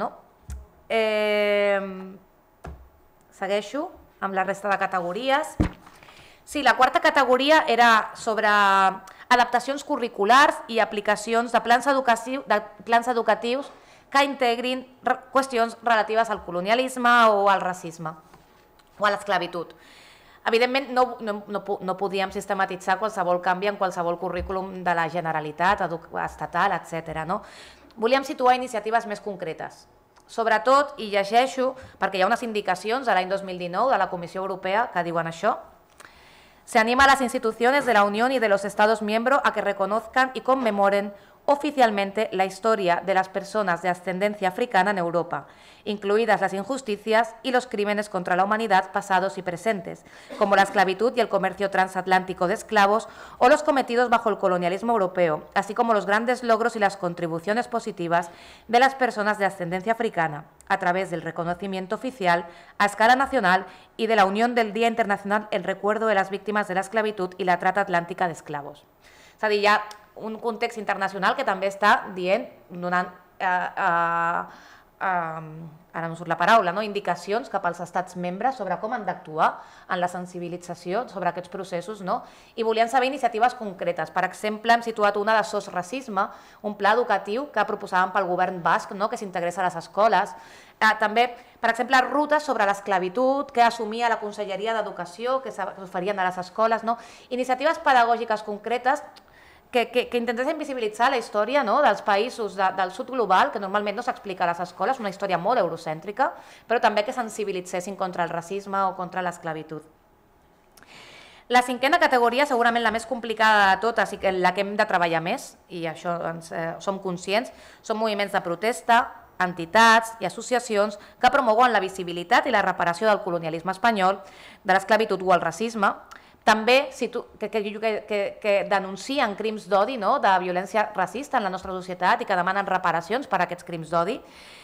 Segueixo amb la resta de categories. Sí, la quarta categoria era sobre adaptacions curriculars i aplicacions de plans educatius que integrin qüestions relatives al colonialisme o al racisme o a l'esclavitud. Evidentment, no podíem sistematitzar qualsevol canvi en qualsevol currículum de la Generalitat, estatal, etcètera. Volíem situar iniciatives més concretes. Sobretot, i llegeixo, perquè hi ha unes indicacions de l'any dos mil dinou de la Comissió Europea que diuen això, se anima a las instituciones de la Unión y de los Estados miembros a que reconozcan y conmemoren oficialmente la historia de las personas de ascendencia africana en Europa, incluidas las injusticias y los crímenes contra la humanidad pasados y presentes, como la esclavitud y el comercio transatlántico de esclavos o los cometidos bajo el colonialismo europeo, así como los grandes logros y las contribuciones positivas de las personas de ascendencia africana, a través del reconocimiento oficial a escala nacional y de la unión del Día Internacional en recuerdo de las víctimas de la esclavitud y la trata atlántica de esclavos. És a dir, hi ha un context internacional que també està dient, donant, ara no surt la paraula, indicacions cap als estats membres sobre com han d'actuar en la sensibilització sobre aquests processos, i volien saber iniciatives concretes. Per exemple, hem situat una de sos racisme, un pla educatiu que proposaven pel govern basc que s'integrés a les escoles. També, per exemple, rutes sobre l'esclavitud que assumia la Conselleria d'Educació, que s'oferien a les escoles, iniciatives pedagògiques concretes que intentessin visibilitzar la història dels països del sud global, que normalment no s'explica a les escoles, una història molt eurocèntrica, però també que sensibilitzessin contra el racisme o contra l'esclavitud. La cinquena categoria, segurament la més complicada de totes i la que hem de treballar més, i això som conscients, són moviments de protesta, entitats i associacions que promouen la visibilitat i la reparació del colonialisme espanyol, de l'esclavitud o el racisme, també que denuncien crims d'odi, de violència racista en la nostra societat i que demanen reparacions per a aquests crims d'odi.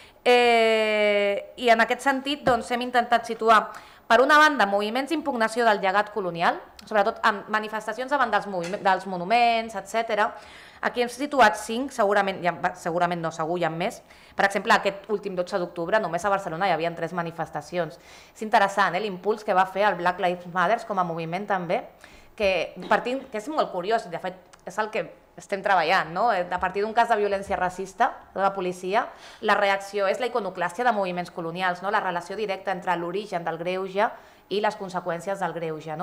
I en aquest sentit hem intentat situar, per una banda, moviments d'impugnació del llegat colonial, sobretot amb manifestacions davant dels monuments, etcètera. Aquí hem situat cinc, segurament no, segur hi ha més. Per exemple, aquest últim dotze d'octubre, només a Barcelona hi havia tres manifestacions. És interessant l'impuls que va fer el Black Lives Matter com a moviment també, que és molt curiós, de fet és el que estem treballant, a partir d'un cas de violència racista de la policia, la reacció és la iconoclàstia de moviments colonials, la relació directa entre l'origen del greuge i les conseqüències del greuge.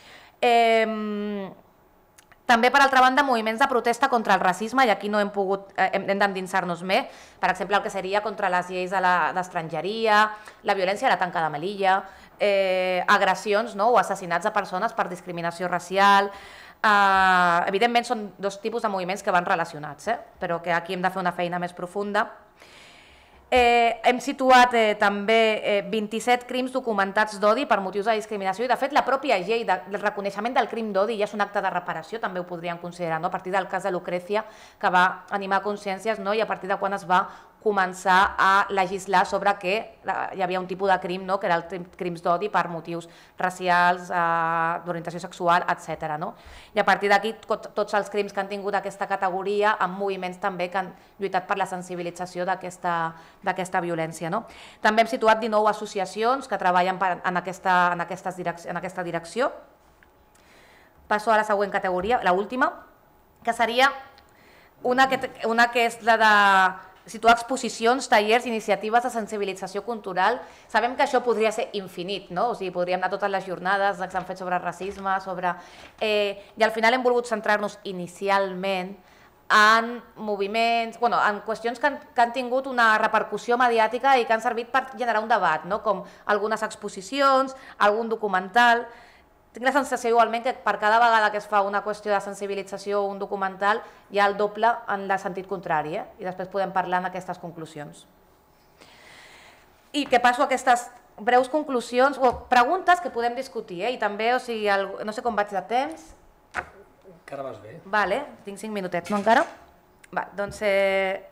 També, per altra banda, moviments de protesta contra el racisme, i aquí no hem pogut, hem d'endinsar-nos més, per exemple, el que seria contra les lleis d'estrangeria, la violència a la tanca de Melilla, agressions o assassinats de persones per discriminació racial. Evidentment, són dos tipus de moviments que van relacionats, però que aquí hem de fer una feina més profunda. Hem situat també vint-i-set crims documentats d'odi per motius de discriminació i, de fet, la pròpia llei del reconeixement del crim d'odi ja és un acte de reparació, també ho podríem considerar, a partir del cas de Lucrecia, que va animar consciències i a partir de quan es va començar a legislar sobre que hi havia un tipus de crim, que era el crims d'odi per motius racials, d'orientació sexual, etcètera. I a partir d'aquí, tots els crims que han tingut aquesta categoria, amb moviments també que han lluitat per la sensibilització d'aquesta violència. També hem situat dinou associacions que treballen en aquesta direcció. Passo a la següent categoria, l'última, que seria una que és la de situar exposicions, tallers, iniciatives de sensibilització cultural. Sabem que això podria ser infinit, no? O sigui, podríem anar totes les jornades que s'han fet sobre racisme, sobre... Eh, I al final hem volgut centrar-nos inicialment en moviments, bueno, en qüestions que han, que han tingut una repercussió mediàtica i que han servit per generar un debat, no? Com algunes exposicions, algun documental. Tinc la sensació igualment que per cada vegada que es fa una qüestió de sensibilització o un documental hi ha el doble en el sentit contrari, eh? I després podem parlar en aquestes conclusions. I que passo a aquestes breus conclusions o preguntes que podem discutir, eh? I també, o sigui, el, no sé com vaig de temps. Encara vas bé. Vale, tinc cinc minutets, no encara? Va, doncs... Eh...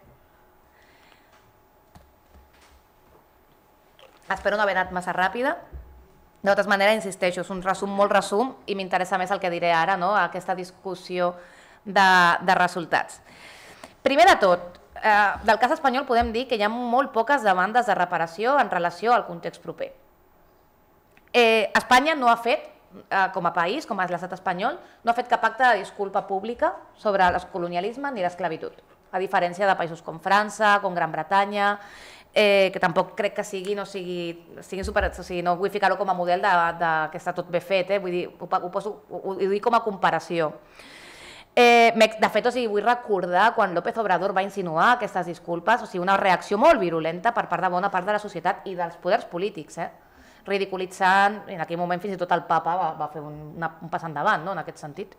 Espero no haver anat massa ràpida. De totes maneres, insisteixo, és un resum molt resum i m'interessa més el que diré ara, no? Aquesta discussió de, de resultats. Primer de tot, eh, del cas espanyol podem dir que hi ha molt poques demandes de reparació en relació al context proper. Eh, Espanya no ha fet, eh, com a país, com a l'estat espanyol, no ha fet cap acte de disculpa pública sobre el colonialisme ni l'esclavitud, a diferència de països com França, com Gran Bretanya, Eh, que tampoc crec que sigui, no sigui, sigui super, o sigui, no vull ficar-ho com a model de, de, que està tot bé fet, eh? Vull dir, ho, ho, poso, ho, ho dic com a comparació. Eh, de fet, o sigui, vull recordar quan López Obrador va insinuar aquestes disculpes, o sigui, una reacció molt virulenta per part de bona part de la societat i dels poders polítics, eh? Ridiculitzant, en aquell moment fins i tot el papa va, va fer un, una, un pas endavant, no? En aquest sentit.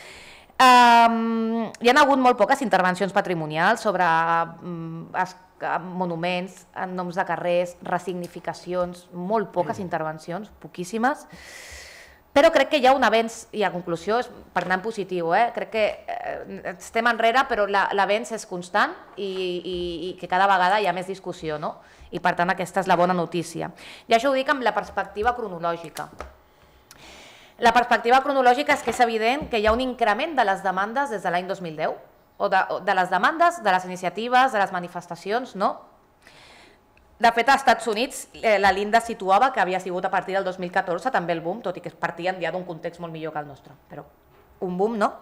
Um, hi ha hagut molt poques intervencions patrimonials sobre um, es, monuments, noms de carrers, ressignificacions, molt poques intervencions, poquíssimes, però crec que hi ha un avenç, i a conclusió, per anar en positiu, eh? Crec que eh, estem enrere, però l'avenç és constant i, i, i que cada vegada hi ha més discussió, no? I per tant aquesta és la bona notícia. I això ho dic amb la perspectiva cronològica. La perspectiva cronològica és que és evident que hi ha un increment de les demandes des de l'any dos mil deu, o de, de les demandes, de les iniciatives, de les manifestacions, no? De fet, als Estats Units eh, la Linda situava que havia sigut a partir del dos mil catorze també el boom, tot i que partien ja d'un context molt millor que el nostre, però un boom, no?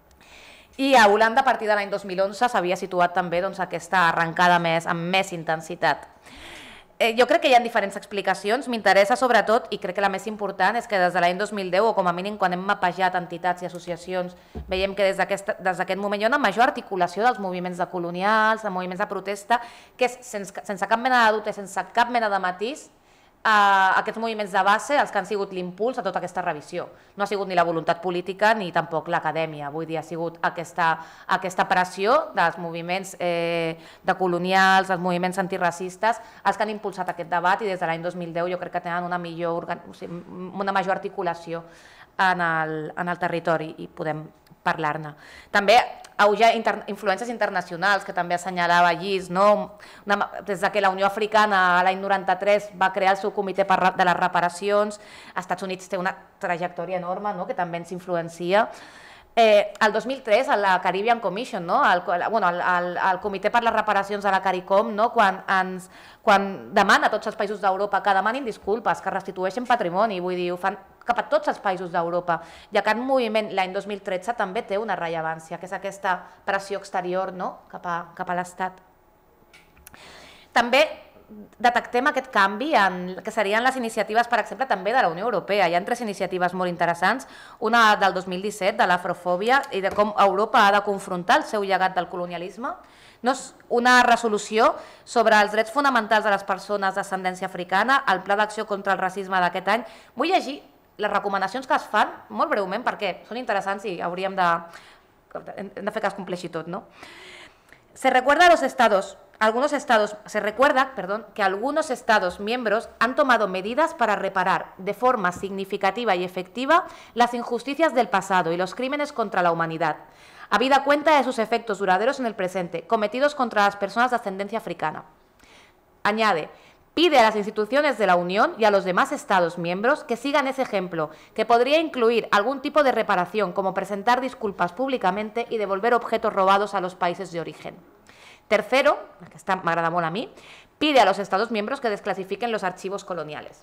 I a Holanda, a partir de l'any dos mil onze, s'havia situat també doncs, aquesta arrencada més, amb més intensitat. Eh, jo crec que hi ha diferents explicacions, m'interessa sobretot, i crec que la més important és que des de l'any dos mil deu, o com a mínim quan hem mapejat entitats i associacions, veiem que des d'aquest moment hi ha una major articulació dels moviments de colonials, de moviments de protesta, que és sense, sense cap mena de dubte, sense cap mena de matís, eh, aquests moviments de base els que han sigut l'impuls a tota aquesta revisió. No ha sigut ni la voluntat política ni tampoc l'acadèmia, vull dir, ha sigut aquesta, aquesta pressió dels moviments eh, de colonials, dels moviments antiracistes, els que han impulsat aquest debat i des de l'any dos mil deu jo crec que tenen una, millor, o sigui, una major articulació en el, en el territori i podem parlar-ne. També hi ha inter, influències internacionals que també assenyalava Llis, no? Una, des que la Unió Africana l'any noranta-tres va crear el seu comitè de les reparacions, als Estats Units té una trajectòria enorme, no? Que també ens influencia. Eh, el dos mil tres, a la Caribbean Commission, no? el, bueno, el, el, el Comitè per les Reparacions de la CARICOM, no? quan, ens, quan demana a tots els països d'Europa que demanin disculpes, que restitueixen patrimoni, vull dir, ho fan cap a tots els països d'Europa. I aquest moviment l'any dos mil tretze també té una rellevància, que és aquesta pressió exterior, no? cap a, cap a l'Estat. També detectem aquest canvi en que serien les iniciatives, per exemple, també de la Unió Europea. Hi ha tres iniciatives molt interessants, una del dos mil disset, de l'afrofòbia i de com Europa ha de confrontar el seu llegat del colonialisme. No és una resolució sobre els drets fonamentals de les persones d'ascendència africana, el Pla d'Acció contra el Racisme d'aquest any. Vull llegir les recomanacions que es fan, molt breument, perquè són interessants i hauríem de, hem de fer que es compleixi tot, no? Se recuerda a los estados, algunos estados, se recuerda, perdón, que algunos estados miembros han tomado medidas para reparar de forma significativa y efectiva las injusticias del pasado y los crímenes contra la humanidad, habida cuenta de sus efectos duraderos en el presente, cometidos contra las personas de ascendencia africana. Añade, pide a las instituciones de la Unión y a los demás Estados miembros que sigan ese ejemplo, que podría incluir algún tipo de reparación, como presentar disculpas públicamente y devolver objetos robados a los países de origen. Tercero, que esta m'agrada molt a mi, pide a los Estados miembros que desclasifiquen los archivos coloniales.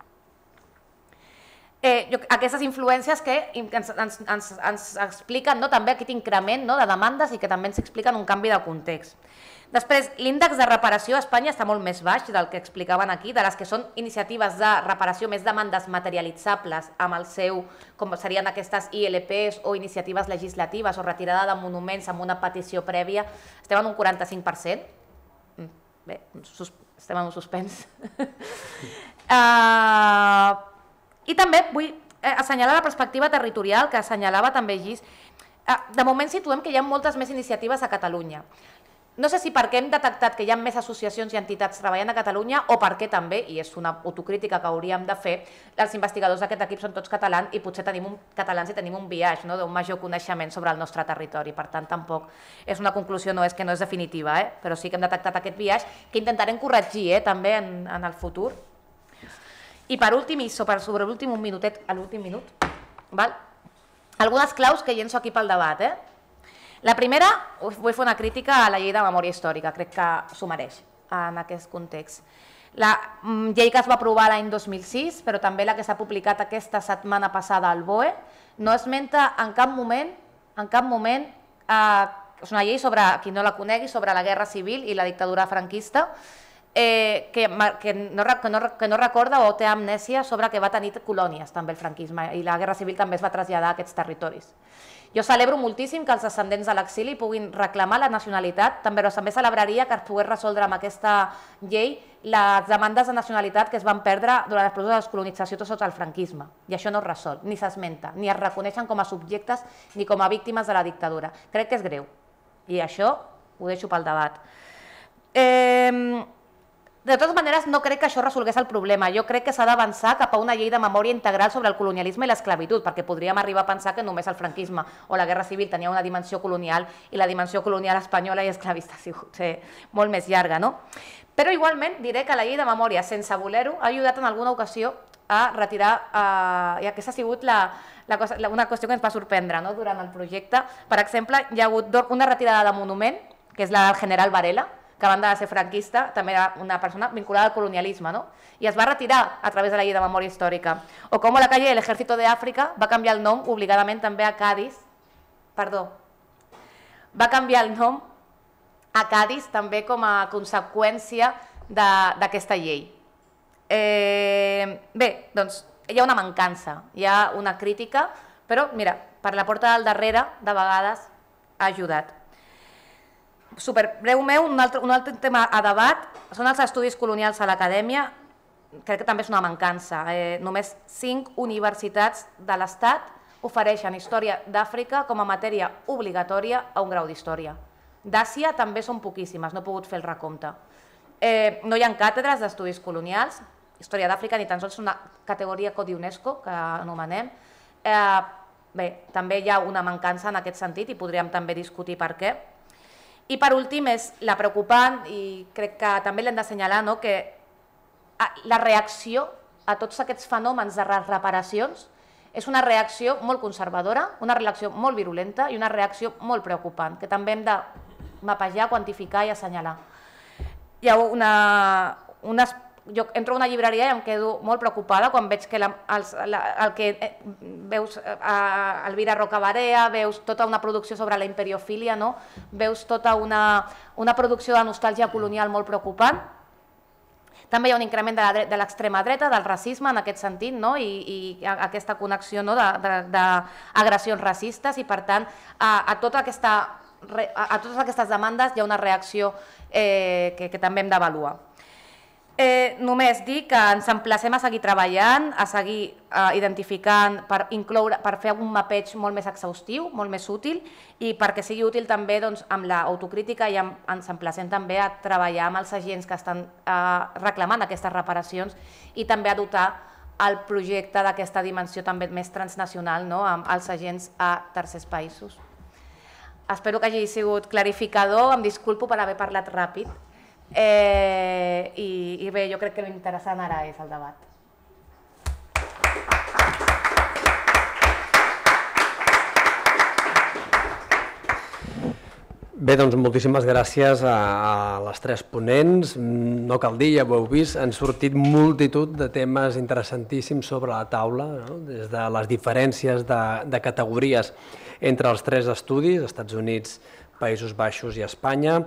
Eh, jo, aquestes influències que ens, ens, ens, ens expliquen, no, també aquest increment, no, de demandes i que també ens expliquen un canvi de context. Després, l'índex de reparació a Espanya està molt més baix del que explicaven aquí, de les que són iniciatives de reparació, més demandes materialitzables amb el seu, com serien aquestes I L Ps o iniciatives legislatives o retirada de monuments amb una petició prèvia, estem en un quaranta-cinc per cent. Bé, estem en un suspens. uh, I també vull assenyalar la perspectiva territorial que assenyalava també Gis. Uh, de moment situem que hi ha moltes més iniciatives a Catalunya. No sé si perquè hem detectat que hi ha més associacions i entitats treballant a Catalunya o perquè també, i és una autocrítica que hauríem de fer, els investigadors d'aquest equip són tots catalans i potser tenim un, catalans i tenim un biaix, no?, d'un major coneixement sobre el nostre territori. Per tant, tampoc és una conclusió, no és que no és definitiva, eh? Però sí que hem detectat aquest biaix que intentarem corregir eh, també en, en el futur. I per últim, i sobre, sobre l'últim un minutet, a l'últim minut, val? Algunes claus que llenço aquí pel debat, eh? La primera, vull fer una crítica a la llei de memòria històrica, crec que s'ho mereix en aquest context. La llei que es va aprovar l'any dos mil sis, però també la que s'ha publicat aquesta setmana passada al B O E, no esmenta en cap moment, en cap moment, eh, és una llei sobre, qui no la conegui, sobre la guerra civil i la dictadura franquista, eh, que, que, no, que, no, que no recorda o té amnèsia sobre que va tenir colònies també el franquisme i la guerra civil també es va traslladar a aquests territoris. Jo celebro moltíssim que els descendents de l'exili puguin reclamar la nacionalitat, però també celebraria que es pogués resoldre amb aquesta llei les demandes de nacionalitat que es van perdre durant el procés de descolonització sota el franquisme. I això no es resol, ni s'esmenta, ni es reconeixen com a subjectes ni com a víctimes de la dictadura. Crec que és greu i això ho deixo pel debat. Eh... De totes maneres, no crec que això resolgués el problema. Jo crec que s'ha d'avançar cap a una llei de memòria integral sobre el colonialisme i l'esclavitud, perquè podríem arribar a pensar que només el franquisme o la guerra civil tenia una dimensió colonial i la dimensió colonial espanyola i esclavista ha sigut molt més llarga, no? Però igualment diré que la llei de memòria, sense voler-ho, ha ajudat en alguna ocasió a retirar, eh, i aquesta ha sigut la, la cosa, una qüestió que ens va sorprendre no? durant el projecte. Per exemple, hi ha hagut una retirada de monument, que és la del general Varela, que a banda de ser franquista, també era una persona vinculada al colonialisme, no? I es va retirar a través de la llei de memòria històrica. O com la calle del Ejército de Àfrica va canviar el nom obligadament també a Cádiz, perdó, va canviar el nom a Cádiz també com a conseqüència d'aquesta llei. Eh, bé, doncs hi ha una mancança, hi ha una crítica, però mira, per la porta del darrere de vegades ha ajudat. Super breu meu, un altre, un altre tema a debat són els estudis colonials a l'acadèmia, crec que també és una mancança. Eh, només cinc universitats de l'Estat ofereixen història d'Àfrica com a matèria obligatòria a un grau d'història. D'Àsia també són poquíssimes, no he pogut fer el recompte. Eh, no hi ha càtedres d'estudis colonials, història d'Àfrica ni tan sols una categoria Codi UNESCO, que anomenem. Eh, bé, també hi ha una mancança en aquest sentit i podríem també discutir per què. I per últim és la preocupant, i crec que també l'hem d'assenyalar, no? que la reacció a tots aquests fenòmens de reparacions és una reacció molt conservadora, una reacció molt virulenta i una reacció molt preocupant, que també hem de mapejar, quantificar i assenyalar. Hi ha una... unes Jo entro a una llibreria i em quedo molt preocupada quan veig que, la, els, la, el que veus a Elvira Rocabarea, veus tota una producció sobre la imperiofília, no? Veus tota una, una producció de nostàlgia colonial molt preocupant. També hi ha un increment de l'extrema dreta, del racisme en aquest sentit, no? I, i aquesta connexió no? d'agressions racistes i per tant a, a, tota aquesta, a totes aquestes demandes hi ha una reacció eh, que, que també hem d'avaluar. Eh, només dir que ens emplacem a seguir treballant, a seguir eh, identificant per, incloure, per fer un mapeig molt més exhaustiu, molt més útil i perquè sigui útil també doncs, amb l'autocrítica i amb, ens emplacem també a treballar amb els agents que estan eh, reclamant aquestes reparacions i també a dotar el projecte d'aquesta dimensió també més transnacional no? amb els agents a tercers països. Espero que hagi sigut clarificador, em disculpo per haver parlat ràpid. Eh, i, i bé, jo crec que l'interessant ara és el debat. Bé, doncs moltíssimes gràcies a, a les tres ponents. No cal dir, ja ho heu vist, han sortit multitud de temes interessantíssims sobre la taula, no? Des de les diferències de, de categories entre els tres estudis, Estats Units, Països Baixos i Espanya,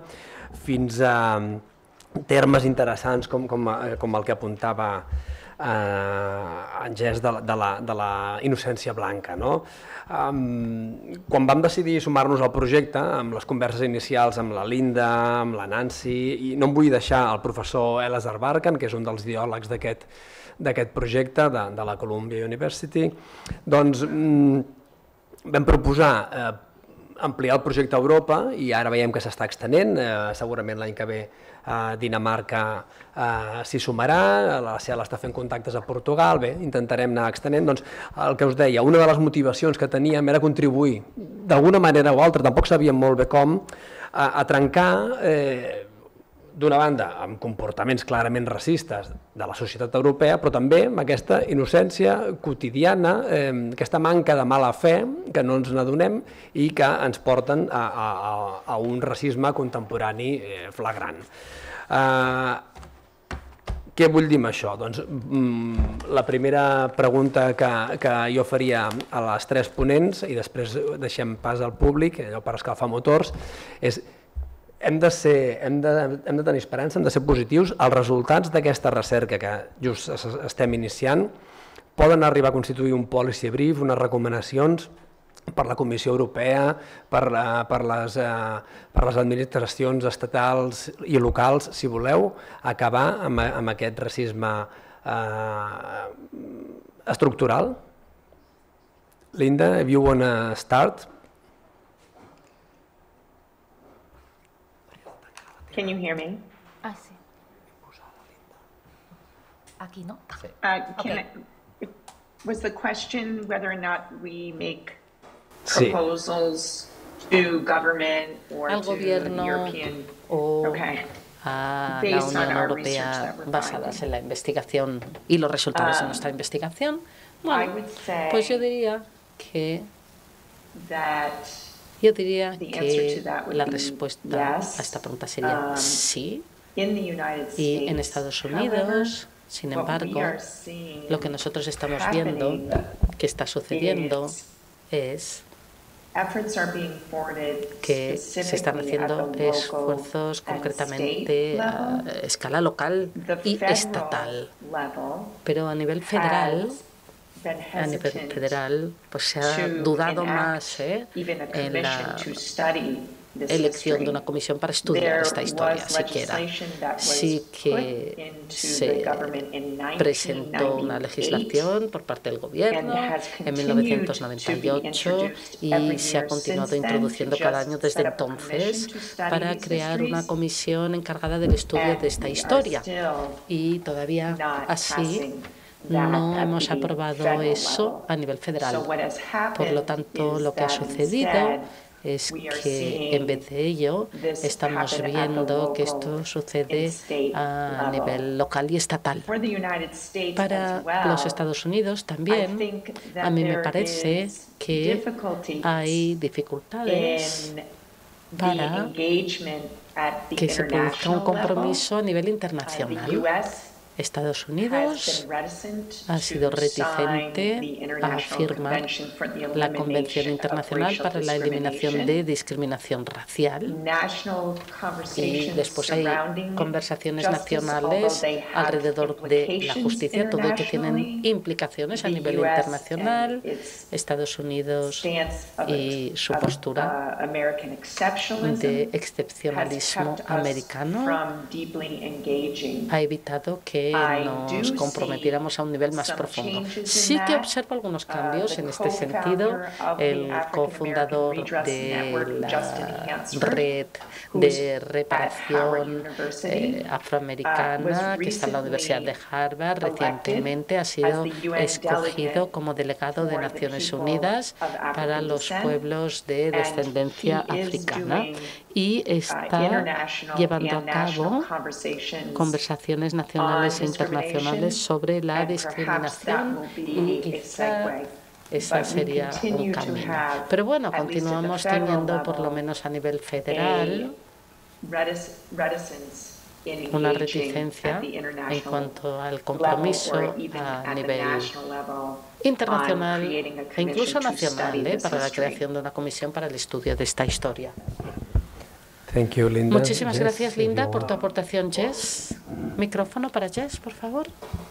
fins a termes interessants com, com, com el que apuntava eh, en gest de, de, la, de la innocència blanca. No? Um, quan vam decidir sumar-nos al projecte, amb les converses inicials amb la Linda, amb la Nancy, i no em vull deixar el professor Elazar Barkan, que és un dels ideòlegs d'aquest d'aquest projecte de, de la Columbia University, doncs mm, vam proposar eh, ampliar el projecte a Europa i ara veiem que s'està extenent, eh, segurament l'any que ve eh, Dinamarca eh, s'hi sumarà, la C E L està fent contactes a Portugal, bé, intentarem anar extenent. Doncs el que us deia, una de les motivacions que teníem era contribuir d'alguna manera o altra, tampoc sabíem molt bé com, a, a trencar eh, d'una banda, amb comportaments clarament racistes de la societat europea, però també amb aquesta innocència quotidiana, eh, aquesta manca de mala fe que no ens n'adonem i que ens porten a, a, a un racisme contemporani eh, flagrant. Eh, què vull dir amb això? Doncs mm, la primera pregunta que, que jo faria a les tres ponents, i després deixem pas al públic, allò per escalfar motors, és Hem de, ser, hem, de, hem de tenir esperança, hem de ser positius. Els resultats d'aquesta recerca que just estem iniciant poden arribar a constituir un policy brief, unes recomanacions per la Comissió Europea, per, per, les, per les administracions estatals i locals, si voleu, acabar amb, amb aquest racisme eh, estructural. Linda, if you want to start. Can you hear me? Ah, sí. Aquí, ¿no? Uh, can Okay. I, was the question whether or not we make Sí. proposals to government or Al to the gobierno European? o Okay. a la Based on Unión our Europea research that we're basadas finding. en la investigación y los resultados de Um, nuestra investigación. I Bueno, would say pues yo diría que that yo diría the answer que to that would la be respuesta yes. a esta pregunta sería Um, sí. in the United States, Y en Estados however, Unidos, sin what we embargo, are seeing lo que nosotros estamos viendo happening que está sucediendo is es efforts are being forwarded que se están specifically at haciendo the local esfuerzos and concretamente state a level. escala local The y federal estatal, level pero a nivel federal, has been a nivel hesitant federal, pues se ha to dudado enact más ¿eh? even a en la commission to study this elección de history. una comisión para estudiar There esta historia was siquiera. legislation that was Sí put que into se the government in presentó una nineteen ninety-eight legislación por parte del gobierno and has en mil continued novecientos noventa y ocho to be introduced every y se ha year continuado since then introduciendo to cada just año desde set up a entonces commission to study para these crear una histories. comisión encargada del estudio And de esta we are historia. still Y todavía not así passing that no at hemos the aprobado federal eso level. a nivel So federal. what has Por lo happened tanto, is lo que ha that sucedido instead es we are que seeing en vez de ello this estamos happen at the viendo que local esto sucede and state a level. nivel local y estatal. For the United States Para as well, los Estados Unidos I también, think that a mí me there parece is que difficulties hay dificultades in the para engagement at the que se produzca un international compromiso a nivel level. Uh, internacional. the U S Estados has Unidos been reticent ha sido to reticente sign the a International firmar Convention for the la Convención Elimination Internacional of para la Racial eliminación de Discrimination. discriminación racial. National Y conversations después hay surrounding conversaciones justice, nacionales although they have alrededor de la implications justicia, todo que tienen internationally. implicaciones a The nivel U S internacional. and its Estados Unidos stance of y ex- su of, postura uh, American exceptionalism de has excepcionalismo kept us americano from deeply engaging. ha evitado que I nos do comprometiéramos a un nivel más some profundo. changes in Sí que that. observo algunos Uh, cambios the en este sentido. co-founder of the El African cofundador American Redress de Network, Justin la Hansford, red who's de at Howard reparación University, eh, uh, afroamericana was que está en la Universidad de recently Harvard, recientemente ha as sido the U N escogido delegate como delegado de for the Naciones people Unidas of African para los descent, pueblos de and descendencia he is africana doing, y uh, está international llevando a and national cabo conversations conversaciones nacionales on e internacionales sobre la and perhaps that discriminación will be y a quizá segue. ese But we sería continue un to camino. have, Pero bueno, at least at the continuamos federal teniendo, por lo level, menos a nivel federal, a retic- reticence in una engaging reticencia at the en international cuanto al level compromiso or even a at the nivel national level internacional on creating a e incluso commission to nacional study ¿eh? this para la history. creación de una comisión para el estudio de esta historia. Thank you, Linda. Muchísimas Jess, gracias, Linda, you por tu want- aportación. Jess, micrófono para Jess, por favor.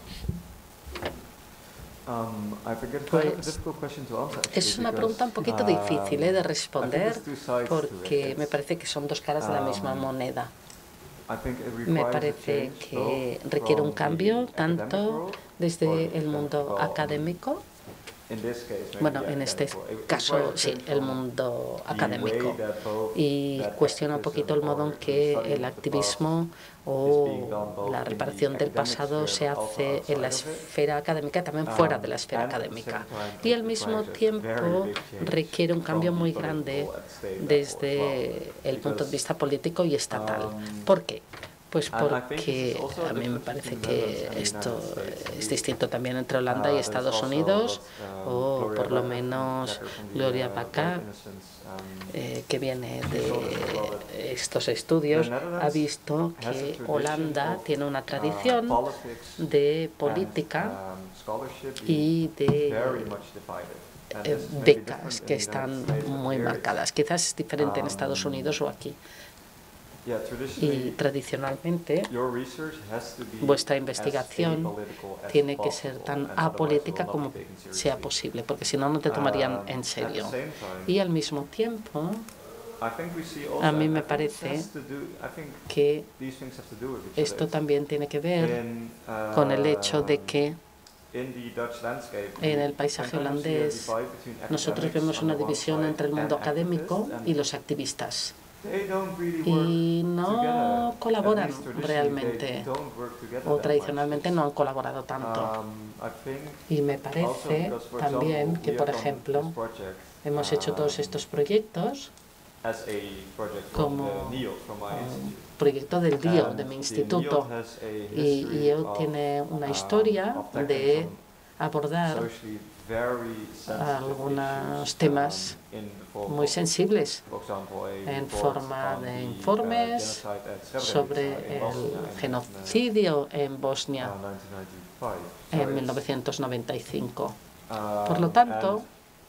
Um, I forget Pues, quite a difficult question to answer, actually, Es una because, pregunta un poquito um, difícil eh, de I think responder there's two sides to it. porque me It's, parece que son dos caras de la misma um, moneda. I think it Me requires a parece change que both requiere un from cambio the tanto academic world or desde the el mundo well, académico, in this case, maybe bueno, the en este academic world. It caso requires a sí, change el from mundo the académico, way that both y that cuestiona un poquito el modo en activism que or the el study of the activismo past is being done o both la in the reparación del academic pasado sphere, se but also hace en la outside of it. esfera académica y también fuera Um, de la esfera and at the académica. same time, Y it al mismo requires a tiempo very big change requiere un cambio from the muy political grande and state level as desde well, el punto de because, vista político y estatal. um, ¿Por qué? Pues and I think this is porque also a a mí me difference parece between que Netherlands and the esto United States. es distinto también entre Holanda Uh, y there's Estados also Unidos, what, um, o Gloria por lo Bakker- menos Bakker from the, Gloria uh, Bakker, Bright Innocence, um, eh, que viene de told us as well that estos estudios, the Netherlands ha visto has a que tradition Holanda of, tiene una uh, tradición politics de and, política um, scholarship y being de very much divided. And eh, this is maybe becas different que in the United están States, but muy here it's, marcadas. Quizás es diferente en Estados um, Unidos o aquí. yeah, Y traditionally, tradicionalmente your research has to be vuestra as investigación apolitical as tiene que ser possible, tan and otherwise it will apolítica not como be taken seriously. sea posible, porque si no, no te tomarían Um, en at the serio. same time, Y al mismo tiempo, I think we see also, a mí and me I think this parece has to do- I think que these things have to do with each esto other. también tiene que ver In, con el hecho de um, que in the Dutch landscape, en we el paisaje sometimes see a holandés divide between nosotros academics vemos on una the one división side entre el mundo and académico activists, and y los activistas. they don't really work Y no together. At colaboran least traditionally, realmente, they don't work together o that much. tradicionalmente no han colaborado tanto. Um, I think Y me also parece because, for también example, que, we por have done ejemplo, this project, hemos hecho todos um, estos proyectos as a project from como the N I O, from my un institute. proyecto del D I O, And de mi the instituto. N I O has a Y history I O of, tiene una um, historia of tackling de some abordar socially very sensitive algunos issues, temas um, in the form muy of, sensibles for example, a en report forma on de the, uh, informes genocide at Srebrenica sobre in Bosnia el in, genocidio en uh, Bosnia nineteen ninety-five. So en it's, mil novecientos noventa y cinco. um, Por lo tanto,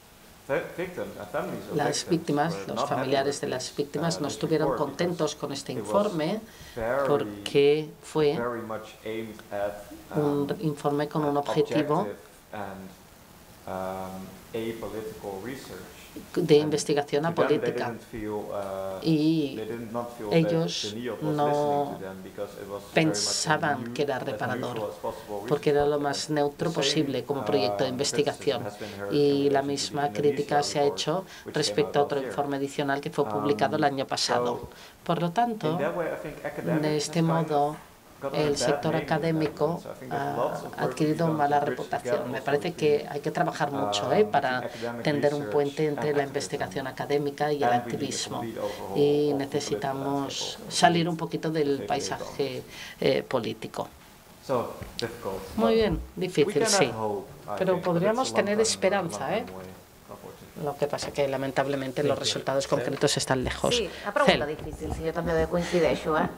and the victims and families of las victims víctimas, were los not happy familiares with de las this, víctimas uh, no this estuvieron report contentos because con este it was informe very, porque fue very much aimed at, un um, informe con un at objetivo objective and, um, apolitical research. de And investigación to them, they apolítica. didn't feel, uh, Y they did not feel ellos that the N I O was no listening to them because it was very much a pensaban new- que era as reparador, neutral as possible porque era lo research más project. neutro The same, posible como proyecto de uh, investigación. criticism has been heard Y in la relation to the misma Indonesia crítica se ha report, hecho which came respecto a out otro last year. informe adicional que fue publicado el Um, año pasado. so, Por lo tanto, in that way, I think academics de has este kind modo, of gotten a el bad sector name in the académico Netherlands. I think there's ha lots of work to be adquirido done to mala bridge the reputación. gap Me also parece between, que hay que trabajar mucho um, ¿eh? para between academic tender un research puente and entre la activism. investigación académica y el And we need a activismo. complete overhaul Y of the political necesitamos landscape also. salir un poquito del Take it paisaje eh, político. So, difficult. Muy But bien, we difícil, can sí. have hope, I Pero think, but podríamos it's a long tener time- esperanza, long ¿eh? time away, unfortunately. Lo que pasa que lamentablemente los resultados concretos están lejos. Sí, una pregunta Cel. difícil, si jo també coincideixo, eh?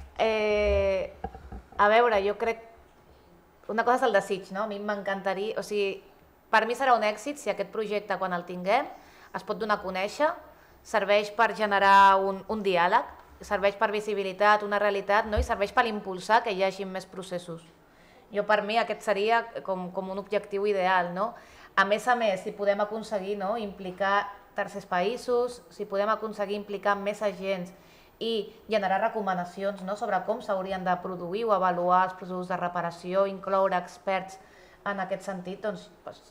eh? A veure, jo crec... Una cosa és el desig, no? A mi m'encantaria... O sigui, per mi serà un èxit si aquest projecte, quan el tinguem, es pot donar a conèixer, serveix per generar un, un diàleg, serveix per visibilitat, una realitat, no? I serveix per impulsar que hi hagi més processos. Jo, per mi, aquest seria com, com un objectiu ideal, no? A més a més, si podem aconseguir, no, implicar tercers països, si podem aconseguir implicar més agents i generar recomanacions, no, sobre com s'haurien de produir o avaluar els processos de reparació, incloure experts en aquest sentit, doncs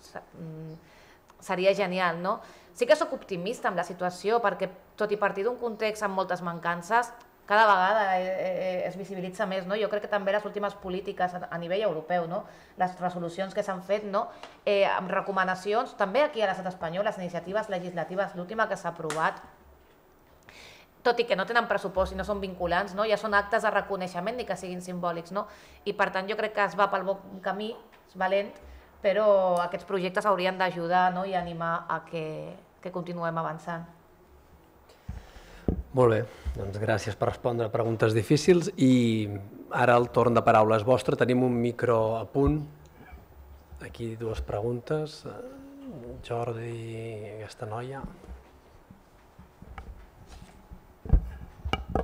seria genial, no? Sí que sóc optimista amb la situació perquè, tot i partir d'un context amb moltes mancances, cada vegada es visibilitza més, no? Jo crec que també les últimes polítiques a nivell europeu, no? Les resolucions que s'han fet, no? Eh, amb recomanacions, també aquí a l'estat espanyol, les iniciatives legislatives, l'última que s'ha aprovat, tot i que no tenen pressupost i no són vinculants, no? Ja són actes de reconeixement ni que siguin simbòlics, no? I per tant jo crec que es va pel bon camí, és valent, però aquests projectes haurien d'ajudar, no? I animar a que, que continuem avançant. Molt bé, doncs gràcies per respondre a preguntes difícils i ara el torn de paraula és vostre. Tenim un micro a punt. Aquí dues preguntes. Jordi, aquesta noia.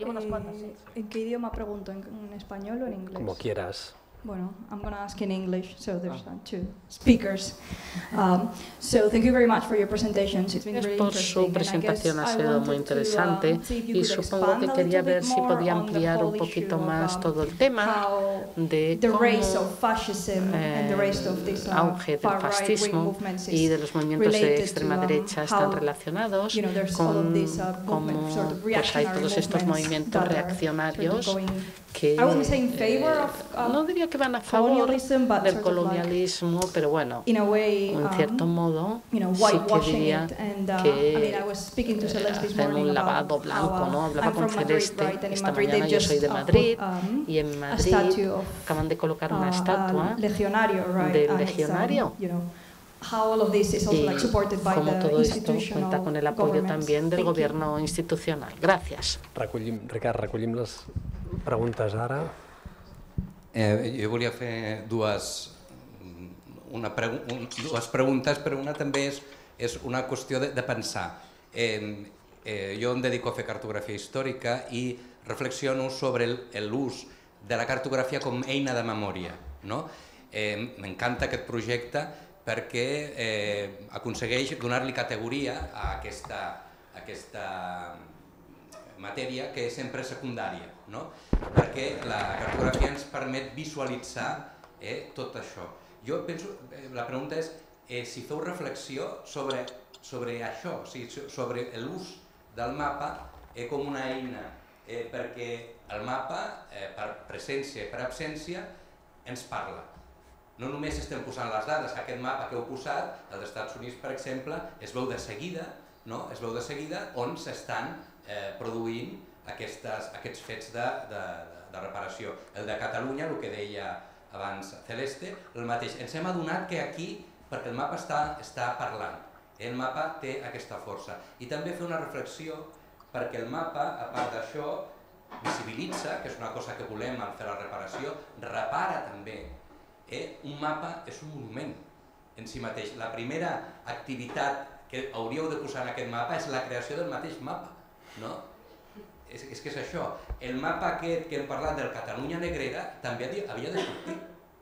llevo unos cuantos, sí. ¿En qué idioma pregunto? ¿En español o en inglés? Como quieras. Bueno, I'm going to ask in English, so there's uh, two speakers. Um, so thank you very much for your presentations. It's been very Por su presentación ha sido muy interesante y supongo que quería ver si podía ampliar un poquito más todo el tema de cómo el auge del fascismo y de los movimientos de extrema derecha están relacionados con cómo pues, hay todos estos movimientos reaccionarios que eh, no diría que van a favor del colonialismo, pero bueno, en cierto modo sí que diría que hacen un lavado blanco, ¿no? Hablaba con Celeste esta mañana, yo soy de Madrid, y en Madrid acaban de colocar una estatua del legionario. Y como todo esto cuenta con el apoyo también del gobierno institucional. Gracias. Recollim, Ricard, recollim les preguntes ara. Eh, jo volia fer dues, una pregu un, dues preguntes, però una també és, és una qüestió de, de pensar. Eh, eh, jo em dedico a fer cartografia històrica i reflexiono sobre l'ús de la cartografia com eina de memòria. No? Eh, M'encanta aquest projecte perquè eh, aconsegueix donar-li categoria a aquesta, a aquesta matèria que és sempre secundària, no? Perquè la cartografia ens permet visualitzar eh, tot això. Jo penso, eh, la pregunta és eh, si feu reflexió sobre, sobre això, o sigui, sobre l'ús del mapa eh, com una eina, eh, perquè el mapa, eh, per presència i per absència, ens parla. No només estem posant les dades, aquest mapa que heu posat, els Estats Units, per exemple, es veu de seguida, no? Es veu de seguida on s'estan eh, produint aquestes, aquests fets de, de, de reparació. El de Catalunya, el que deia abans Celeste, el mateix. Ens hem adonat que aquí, perquè el mapa està, està parlant, el mapa té aquesta força. I també fer una reflexió perquè el mapa, a part d'això, visibilitza, que és una cosa que volem al fer la reparació, repara també. Eh? Un mapa és un monument en si mateix. La primera activitat que hauríeu de posar en aquest mapa és la creació del mateix mapa. No? És, és que és això. El mapa aquest que hem parlat del Catalunya Negrera també havia de sortir.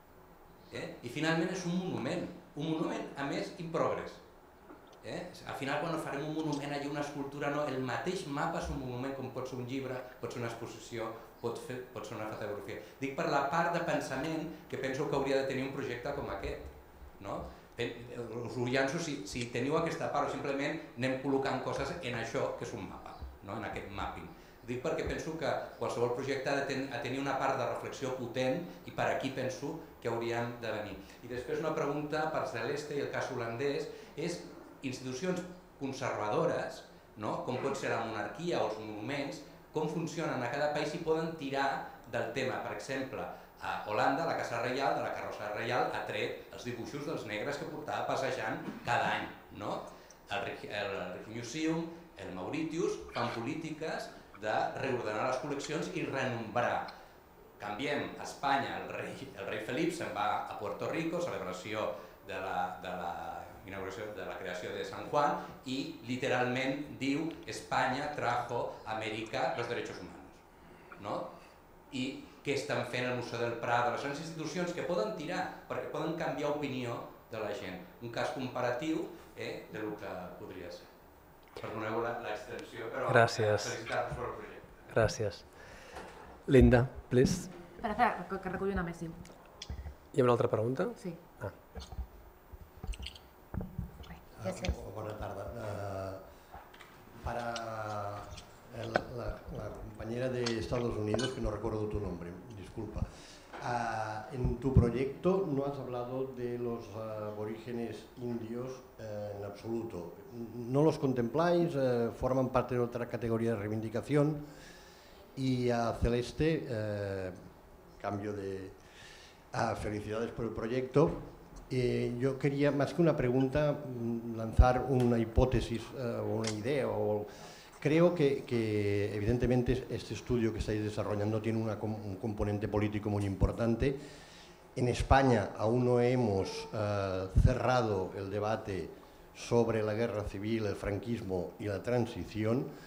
Eh? I finalment és un monument. Un monument, a més, improgress. Eh? Al final, quan farem un monument, allà una escultura, no, el mateix mapa és un monument, com pot ser un llibre, pot ser una exposició, pot, fer, pot ser una fotografia. Dic per la part de pensament que penso que hauria de tenir un projecte com aquest. No? Us ho llanço si, si teniu aquesta part o simplement anem col·locant coses en això que és un mapa, no? En aquest mapping. Dic perquè penso que qualsevol projecte ha de ten, ha tenir una part de reflexió potent i per aquí penso que hauríem de venir. I després una pregunta per Celeste i el cas holandès és institucions conservadores, no? Com pot ser la monarquia o els monuments, com funcionen a cada país i poden tirar del tema. Per exemple, a Holanda, la Casa Reial, de la Carrossa Reial, ha tret els dibuixos dels negres que portava passejant cada any. No? El, el Rijksmuseum, el Mauritius, fan polítiques de reordenar les col·leccions i renombrar. Canviem a Espanya, el rei, el rei Felip se'n va a Puerto Rico, celebració de la, de la inauguració de la creació de San Juan, i literalment diu Espanya trajo a Amèrica los derechos humanos. No? I què estan fent al Museu del Prado? Són institucions que poden tirar, perquè poden canviar opinió de la gent. Un cas comparatiu eh, del que podria ser. Perdoneu l'extensió, però felicitar-vos per el projecte. Gràcies. Linda, please. Espera, espera, que reculli una més, sí. Hi ha una altra pregunta? Sí. Ah. Gracias. Uh, buena tarde. Uh, para el, la, la compañera de Estados Unidos, que no recuerdo tu nombre, disculpa. Uh, en tu proyecto no has hablado de los uh, aborígenes indios uh, en absoluto. No los contempláis, uh, forman parte de otra categoría de reivindicación. Y a Celeste, uh, cambio de uh, felicidades por el proyecto. Eh, yo quería, más que una pregunta, lanzar una hipótesis o uh, una idea. O, creo que, que, evidentemente, este estudio que estáis desarrollando tiene una, un componente político muy importante. En España aún no hemos uh, cerrado el debate sobre la guerra civil, el franquismo y la transición.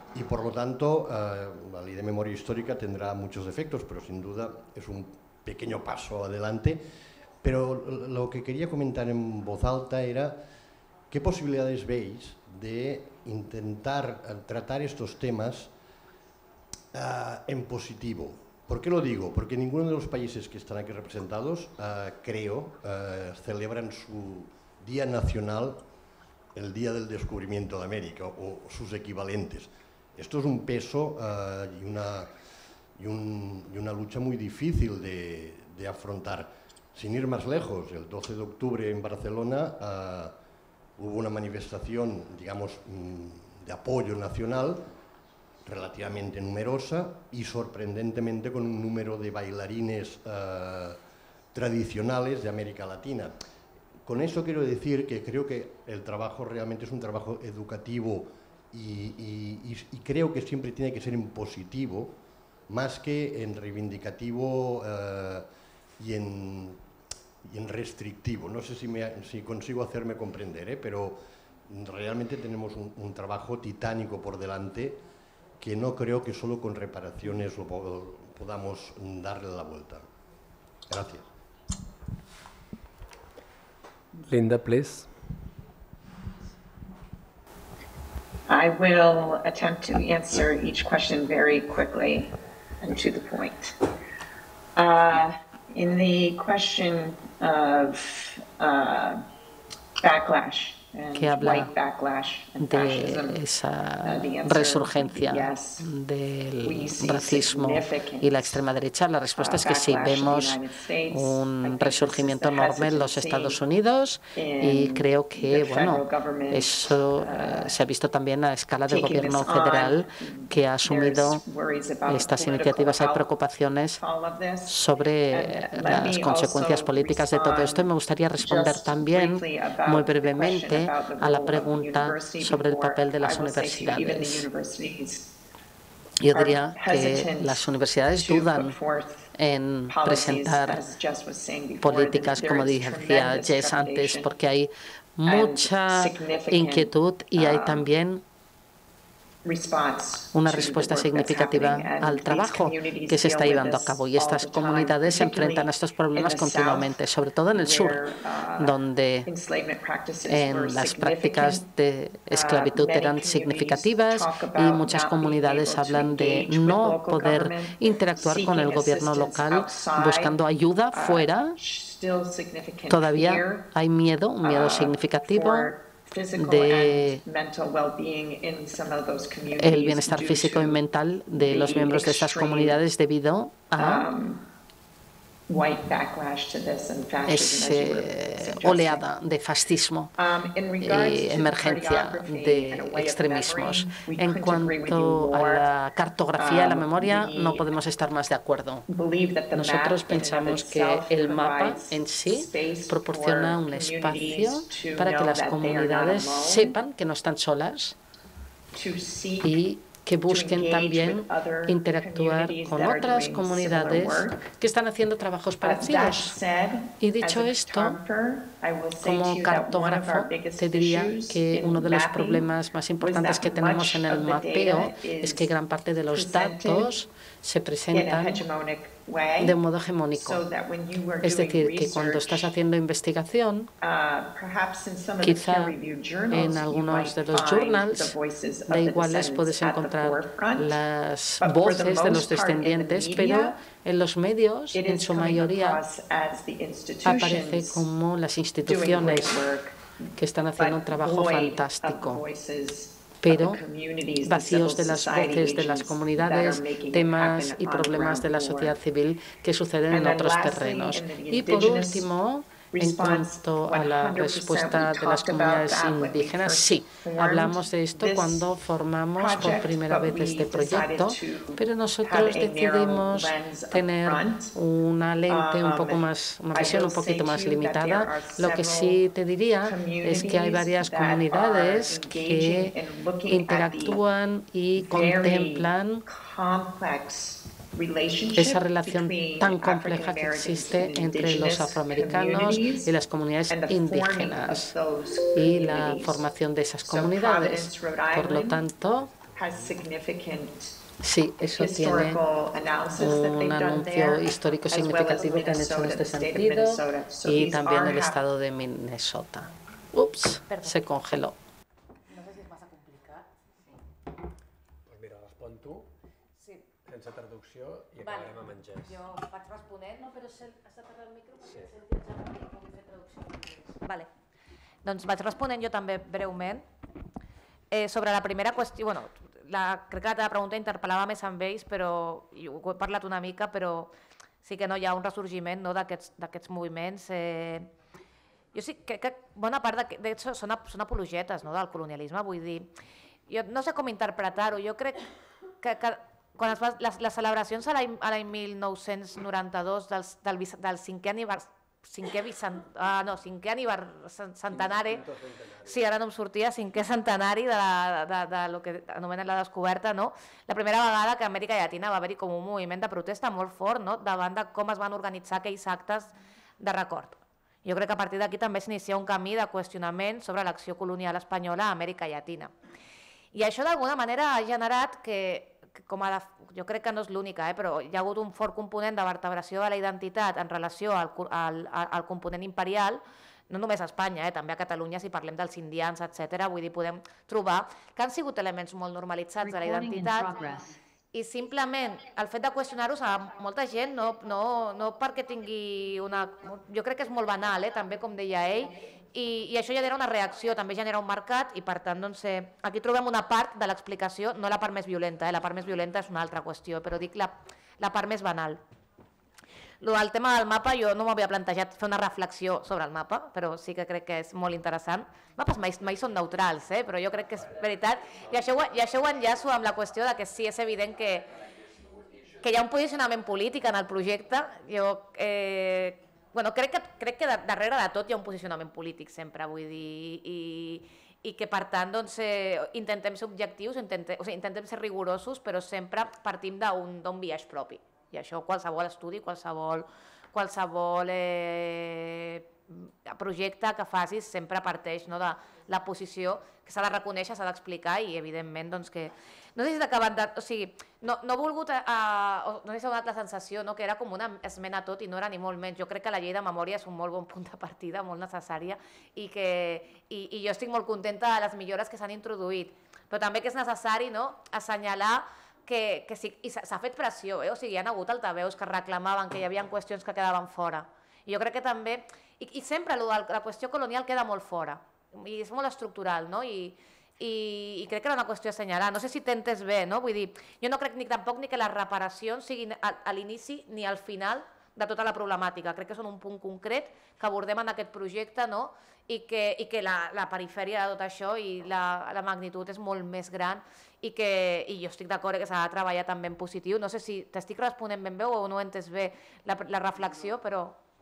y por lo tanto eh, la ley de memoria histórica tendrá muchos defectos, pero sin duda es un pequeño paso adelante. Pero lo que quería comentar en voz alta era qué posibilidades veis de intentar uh, tratar estos temas uh, en positivo. ¿Por qué lo digo? Porque ninguno de los países que están aquí representados, uh, creo, uh, celebran su Día Nacional, el Día del Descubrimiento de América, o sus equivalentes. Esto es un peso uh, y, una, y, un, y una lucha muy difícil de, de afrontar. Sin ir más lejos, el doce de octubre en Barcelona uh, hubo una manifestación, digamos, de apoyo nacional relativamente numerosa y sorprendentemente con un número de bailarines uh, tradicionales de América Latina. Con eso quiero decir que creo que el trabajo realmente es un trabajo educativo y, y, y, y creo que siempre tiene que ser en positivo más que en reivindicativo uh, y en... y en restrictivo. No sé si, me, si consigo hacerme comprender, ¿eh? Pero realmente tenemos un, un trabajo titánico por delante que no creo que solo con reparaciones lo podamos darle la vuelta. Gracias. Linda, please. I will attempt to answer each question very quickly and to the point. Uh, In the question of uh, backlash and que habla white backlash and fascism, de esa uh, the answer resurgencia yes, del racismo y la extrema derecha. La respuesta es que sí, vemos un resurgimiento enorme en los Estados Unidos y creo que bueno, eso uh, se ha visto también a escala del gobierno federal que ha asumido estas iniciativas. Hay preocupaciones sobre las consecuencias políticas de todo esto y me gustaría responder también muy brevemente a la pregunta sobre el papel de las universidades. Yo diría que las universidades dudan en presentar políticas, como decía Jess antes, porque hay mucha inquietud y hay también una respuesta significativa al trabajo que se está llevando a cabo. Y estas comunidades se enfrentan a estos problemas continuamente, sobre todo en el sur, donde en las prácticas de esclavitud eran significativas y muchas comunidades hablan de no poder interactuar con el gobierno local buscando ayuda fuera. Todavía hay miedo, un miedo significativo de el bienestar físico y mental de los miembros de estas comunidades debido a esa oleada de fascismo y emergencia de extremismos. En cuanto a la cartografía y la memoria, no podemos estar más de acuerdo. Nosotros pensamos que el mapa en sí proporciona un espacio para que las comunidades sepan que no están solas y que busquen también interactuar con otras comunidades que están haciendo trabajos parecidos. Y dicho esto, como cartógrafo, te diría que uno de los problemas más importantes que tenemos en el mapeo es que gran parte de los datos se presentan de un modo hegemónico. Es decir, que cuando estás haciendo investigación, quizá en algunos de los journals de iguales puedes encontrar las voces de los descendientes, pero en los medios, en su mayoría, aparece como las instituciones que están haciendo un trabajo fantástico, pero vacíos de las voces de las comunidades, temas y problemas de la sociedad civil que suceden en otros terrenos. Y por último, en cuanto a la respuesta de las comunidades indígenas, sí, hablamos de esto cuando formamos por primera vez este proyecto, pero nosotros decidimos tener una lente un poco más, una visión un poquito más limitada. Lo que sí te diría es que hay varias comunidades que interactúan y contemplan esa relación tan compleja que existe entre los afroamericanos y las comunidades indígenas y la formación de esas comunidades. Por lo tanto, has significant Sí, eso tiene un anuncio histórico significativo que han hecho en este sentido y también el estado de Minnesota. Ups, se congeló. No sé si es massa complicat. Pues mira, respon tu, sense traducció, i Vale. acabarem amb engès. Jo vaig responent, no, però has de parlar el micro perquè sí. Senti el Jaume i pugui fer traducció. Vale. Doncs vaig responent jo també breument. Eh, sobre la primera qüestió, bueno, la, crec que la teva pregunta interpel·lava més amb ells, però i ho he parlat una mica, però sí que no hi ha un ressorgiment, no, d'aquests moviments. Eh, jo sí crec que bona part d'això són, són apologetes, no, del colonialisme, vull dir, jo no sé com interpretar-ho, jo crec que, que quan es va, les, les celebracions a l'any mil nou-cents noranta-dos del, del, del cinquè aniversari, cinquè, vicent, ah, no, cinquè aniversari, centenari, sí, ara no em sortia, cinquè centenari de, la, de, de lo que anomenen la descoberta, no? La primera vegada que a Amèrica Llatina va haver-hi com un moviment de protesta molt fort, no? Davant de com es van organitzar aquells actes de record. Jo crec que a partir d'aquí també s'inicia un camí de qüestionament sobre l'acció colonial espanyola a Amèrica Llatina. I això d'alguna manera ha generat que, com a, jo crec que no és l'única, eh, però hi ha hagut un fort component de vertebració de la identitat en relació al, al, al component imperial, no només a Espanya, eh, també a Catalunya, si parlem dels indians, etcètera. Vull dir, podem trobar que han sigut elements molt normalitzats de la identitat i simplement el fet de qüestionar-los a molta gent, no, no, no perquè tingui una... Jo crec que és molt banal, eh, també, com deia ell, I, i això genera una reacció, també genera un mercat i per tant doncs, eh, aquí trobem una part de l'explicació, no la part més violenta, eh, la part més violenta és una altra qüestió, però dic la, la part més banal. El tema del mapa, jo no m'havia plantejat fer una reflexió sobre el mapa, però sí que crec que és molt interessant. Els mapes mai, mai són neutrals, eh, però jo crec que és veritat, i això, i això ho enllaço amb la qüestió de que sí, és evident que, que hi ha un posicionament polític en el projecte. Jo... Eh, Bueno, crec que, crec que darrere de tot hi ha un posicionament polític sempre, vull dir, i, i que per tant doncs, eh, intentem ser objectius, intentem, o sigui, intentem ser rigorosos, però sempre partim d'un biaix propi. I això qualsevol estudi, qualsevol, qualsevol eh, projecte que facis sempre parteix, no, de la posició que s'ha de reconèixer, s'ha d'explicar i evidentment doncs, que... No sé si t'ha acabat de... O sigui, no, no he volgut... Eh, no sé si s'ha donat la sensació, no, que era com una esmena a tot i no era ni molt menys. Jo crec que la llei de memòria és un molt bon punt de partida, molt necessària i, que, i, i jo estic molt contenta de les millores que s'han introduït. Però també que és necessari, no, assenyalar que, que sí, i s'ha fet pressió, eh? O sigui, hi ha hagut altaveus que reclamaven que hi havia qüestions que quedaven fora. I jo crec que també... I, i sempre la, la qüestió colonial queda molt fora i és molt estructural, no? I, i, i crec que era una qüestió a assenyalar. No sé si t'entes bé, no? Vull dir, jo no crec ni tampoc ni que les reparacions siguin a, a l'inici ni al final de tota la problemàtica. Crec que són un punt concret que abordem en aquest projecte, no? I que, i que la, la perifèria de tot això i la, la magnitud és molt més gran i que i jo estic d'acord que s'ha de treballar també en positiu. No sé si t'estic responent ben bé o no he entès bé la, la reflexió, però...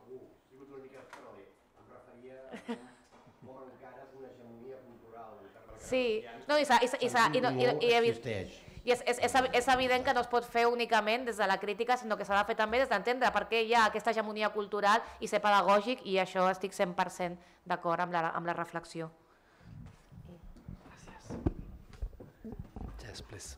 Sí, no, i, i, i, i, no, i, i, i és, és, és evident que no es pot fer únicament des de la crítica, sinó que s'ha de fer també des d'entendre per què hi ha aquesta hegemonia cultural i ser pedagògic, i això estic cent per cent d'acord amb, la, amb la reflexió. Gràcies. Yes, please.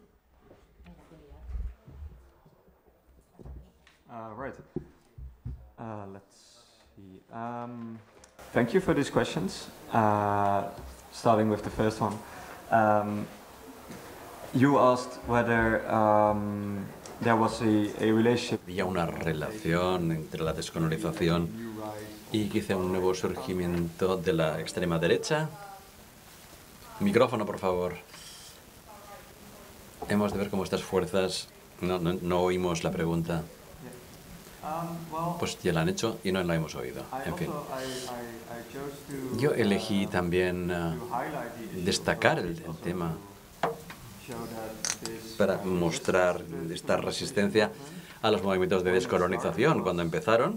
Uh, right. Uh, let's see. Um, thank you for these questions. Uh, Starting with the first one, um, you asked whether um, there was a, a relationship. Había una relación entre la descolonización y quizá un nuevo surgimiento de la extrema derecha. Micrófono, por favor. Hemos de ver cómo estas fuerzas... No, no, no oímos la pregunta. Pues ya la han hecho y no la hemos oído. En fin. Yo elegí también uh, destacar el, el tema para mostrar esta resistencia a los movimientos de descolonización cuando empezaron.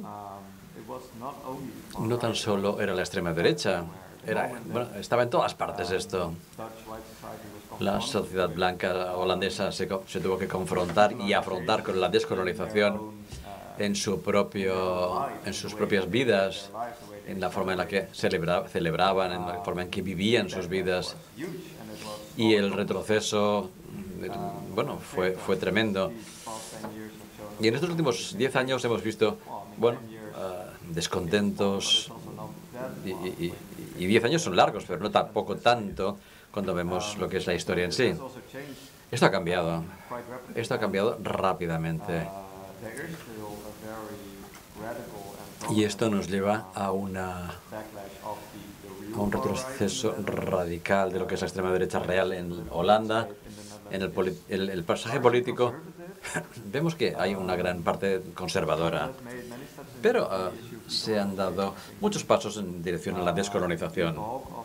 No tan solo era la extrema derecha, era, bueno, estaba en todas partes esto. La sociedad blanca holandesa se, se tuvo que confrontar y afrontar con la descolonización en, su propio, en sus propias vidas, en la forma en la que celebra, celebraban, en la forma en que vivían sus vidas. y el retroceso, bueno, fue, fue tremendo. Y en estos últimos diez años hemos visto, bueno, uh, descontentos, y, y, y diez años son largos, pero no tampoco tanto cuando vemos lo que es la historia en sí. Esto ha cambiado, esto ha cambiado rápidamente. Y esto nos lleva a, una, a un retroceso radical de lo que es la extrema derecha real en Holanda. En el, el, el pasaje político vemos que hay una gran parte conservadora, pero uh, se han dado muchos pasos en dirección a la descolonización.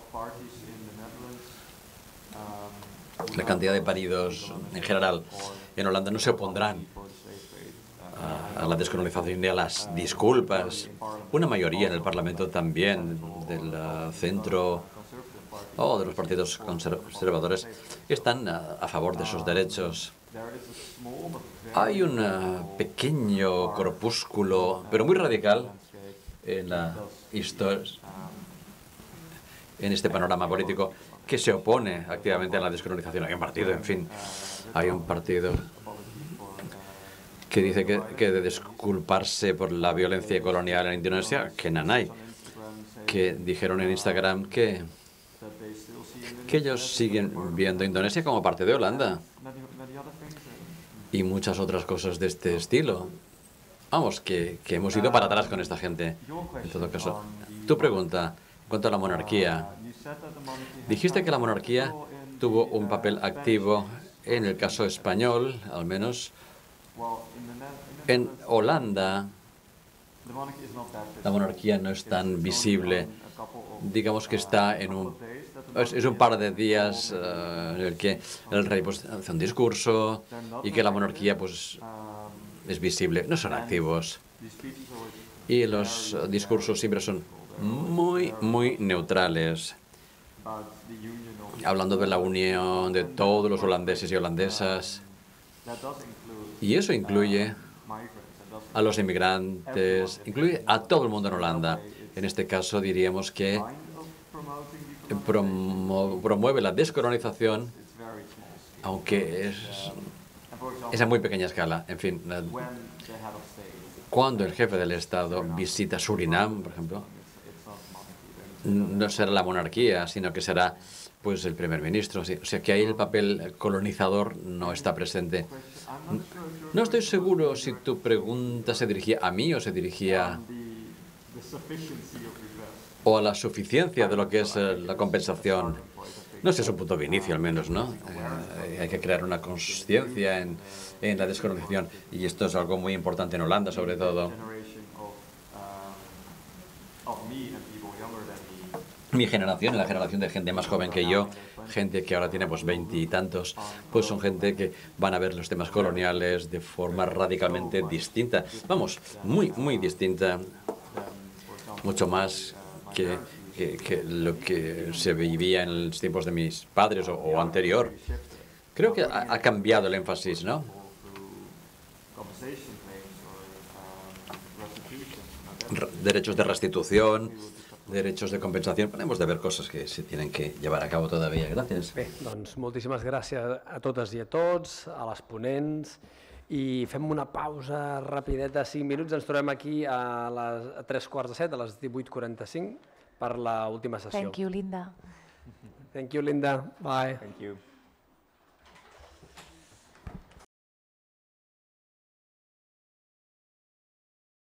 La cantidad de partidos en general en Holanda no se opondrán a, a la descolonización ni a las disculpas. Una mayoría en el Parlamento también del uh, centro o de los partidos conservadores están a, a favor de sus derechos. Hay un uh, pequeño corpúsculo, pero muy radical, en la historia, en este panorama político, que se opone activamente a la descolonización. Hay un partido, en fin, hay un partido que dice que, que de disculparse por la violencia colonial en Indonesia, que Nanay, que dijeron en Instagram que, que ellos siguen viendo Indonesia como parte de Holanda. Y muchas otras cosas de este estilo. Vamos, que, que hemos ido para atrás con esta gente. En todo caso, tu pregunta en cuanto a la monarquía. Dijiste que la monarquía tuvo un papel activo en el caso español, al menos. En Holanda, la monarquía no es tan visible. Digamos que está en un... Es, es un par de días uh, en el que el rey pues, hace un discurso y que la monarquía pues, es visible. No son activos. Y los uh, discursos siempre son muy, muy neutrales. Hablando de la unión de todos los holandeses y holandesas. Y eso incluye a los inmigrantes, incluye a todo el mundo en Holanda. En este caso diríamos que promo promueve la descolonización, aunque es, es a muy pequeña escala. En fin, la, cuando el jefe del Estado visita Surinam, por ejemplo, no será la monarquía, sino que será pues el primer ministro. O sea que ahí el papel colonizador no está presente. No estoy seguro si tu pregunta se dirigía a mí o se dirigía o a la suficiencia de lo que es eh, la compensación. No sé, es un punto de inicio al menos, ¿no? Eh, hay que crear una conciencia en, en la descolonización y esto es algo muy importante en Holanda, sobre todo. Mi generación, la generación de gente más joven que yo, gente que ahora tiene pues veintitantos, pues son gente que van a ver los temas coloniales de forma radicalmente distinta. Vamos, muy, muy distinta, mucho más que, que, que lo que se vivía en los tiempos de mis padres o, o anterior. Creo que ha, ha cambiado el énfasis, ¿no? R- derechos de restitución, derechos de compensación. Podemos de ver cosas que se tienen que llevar a cabo todavía. Gracias. Bé, doncs moltíssimes gràcies a totes i a tots, a les ponents, i fem una pausa rapideta, cinc minuts. Ens trobem aquí a, les, a tres quarts de set, a les divuit quaranta-cinc, per l'última sessió. Thank you, Linda. Thank you, Linda. Bye. Thank you.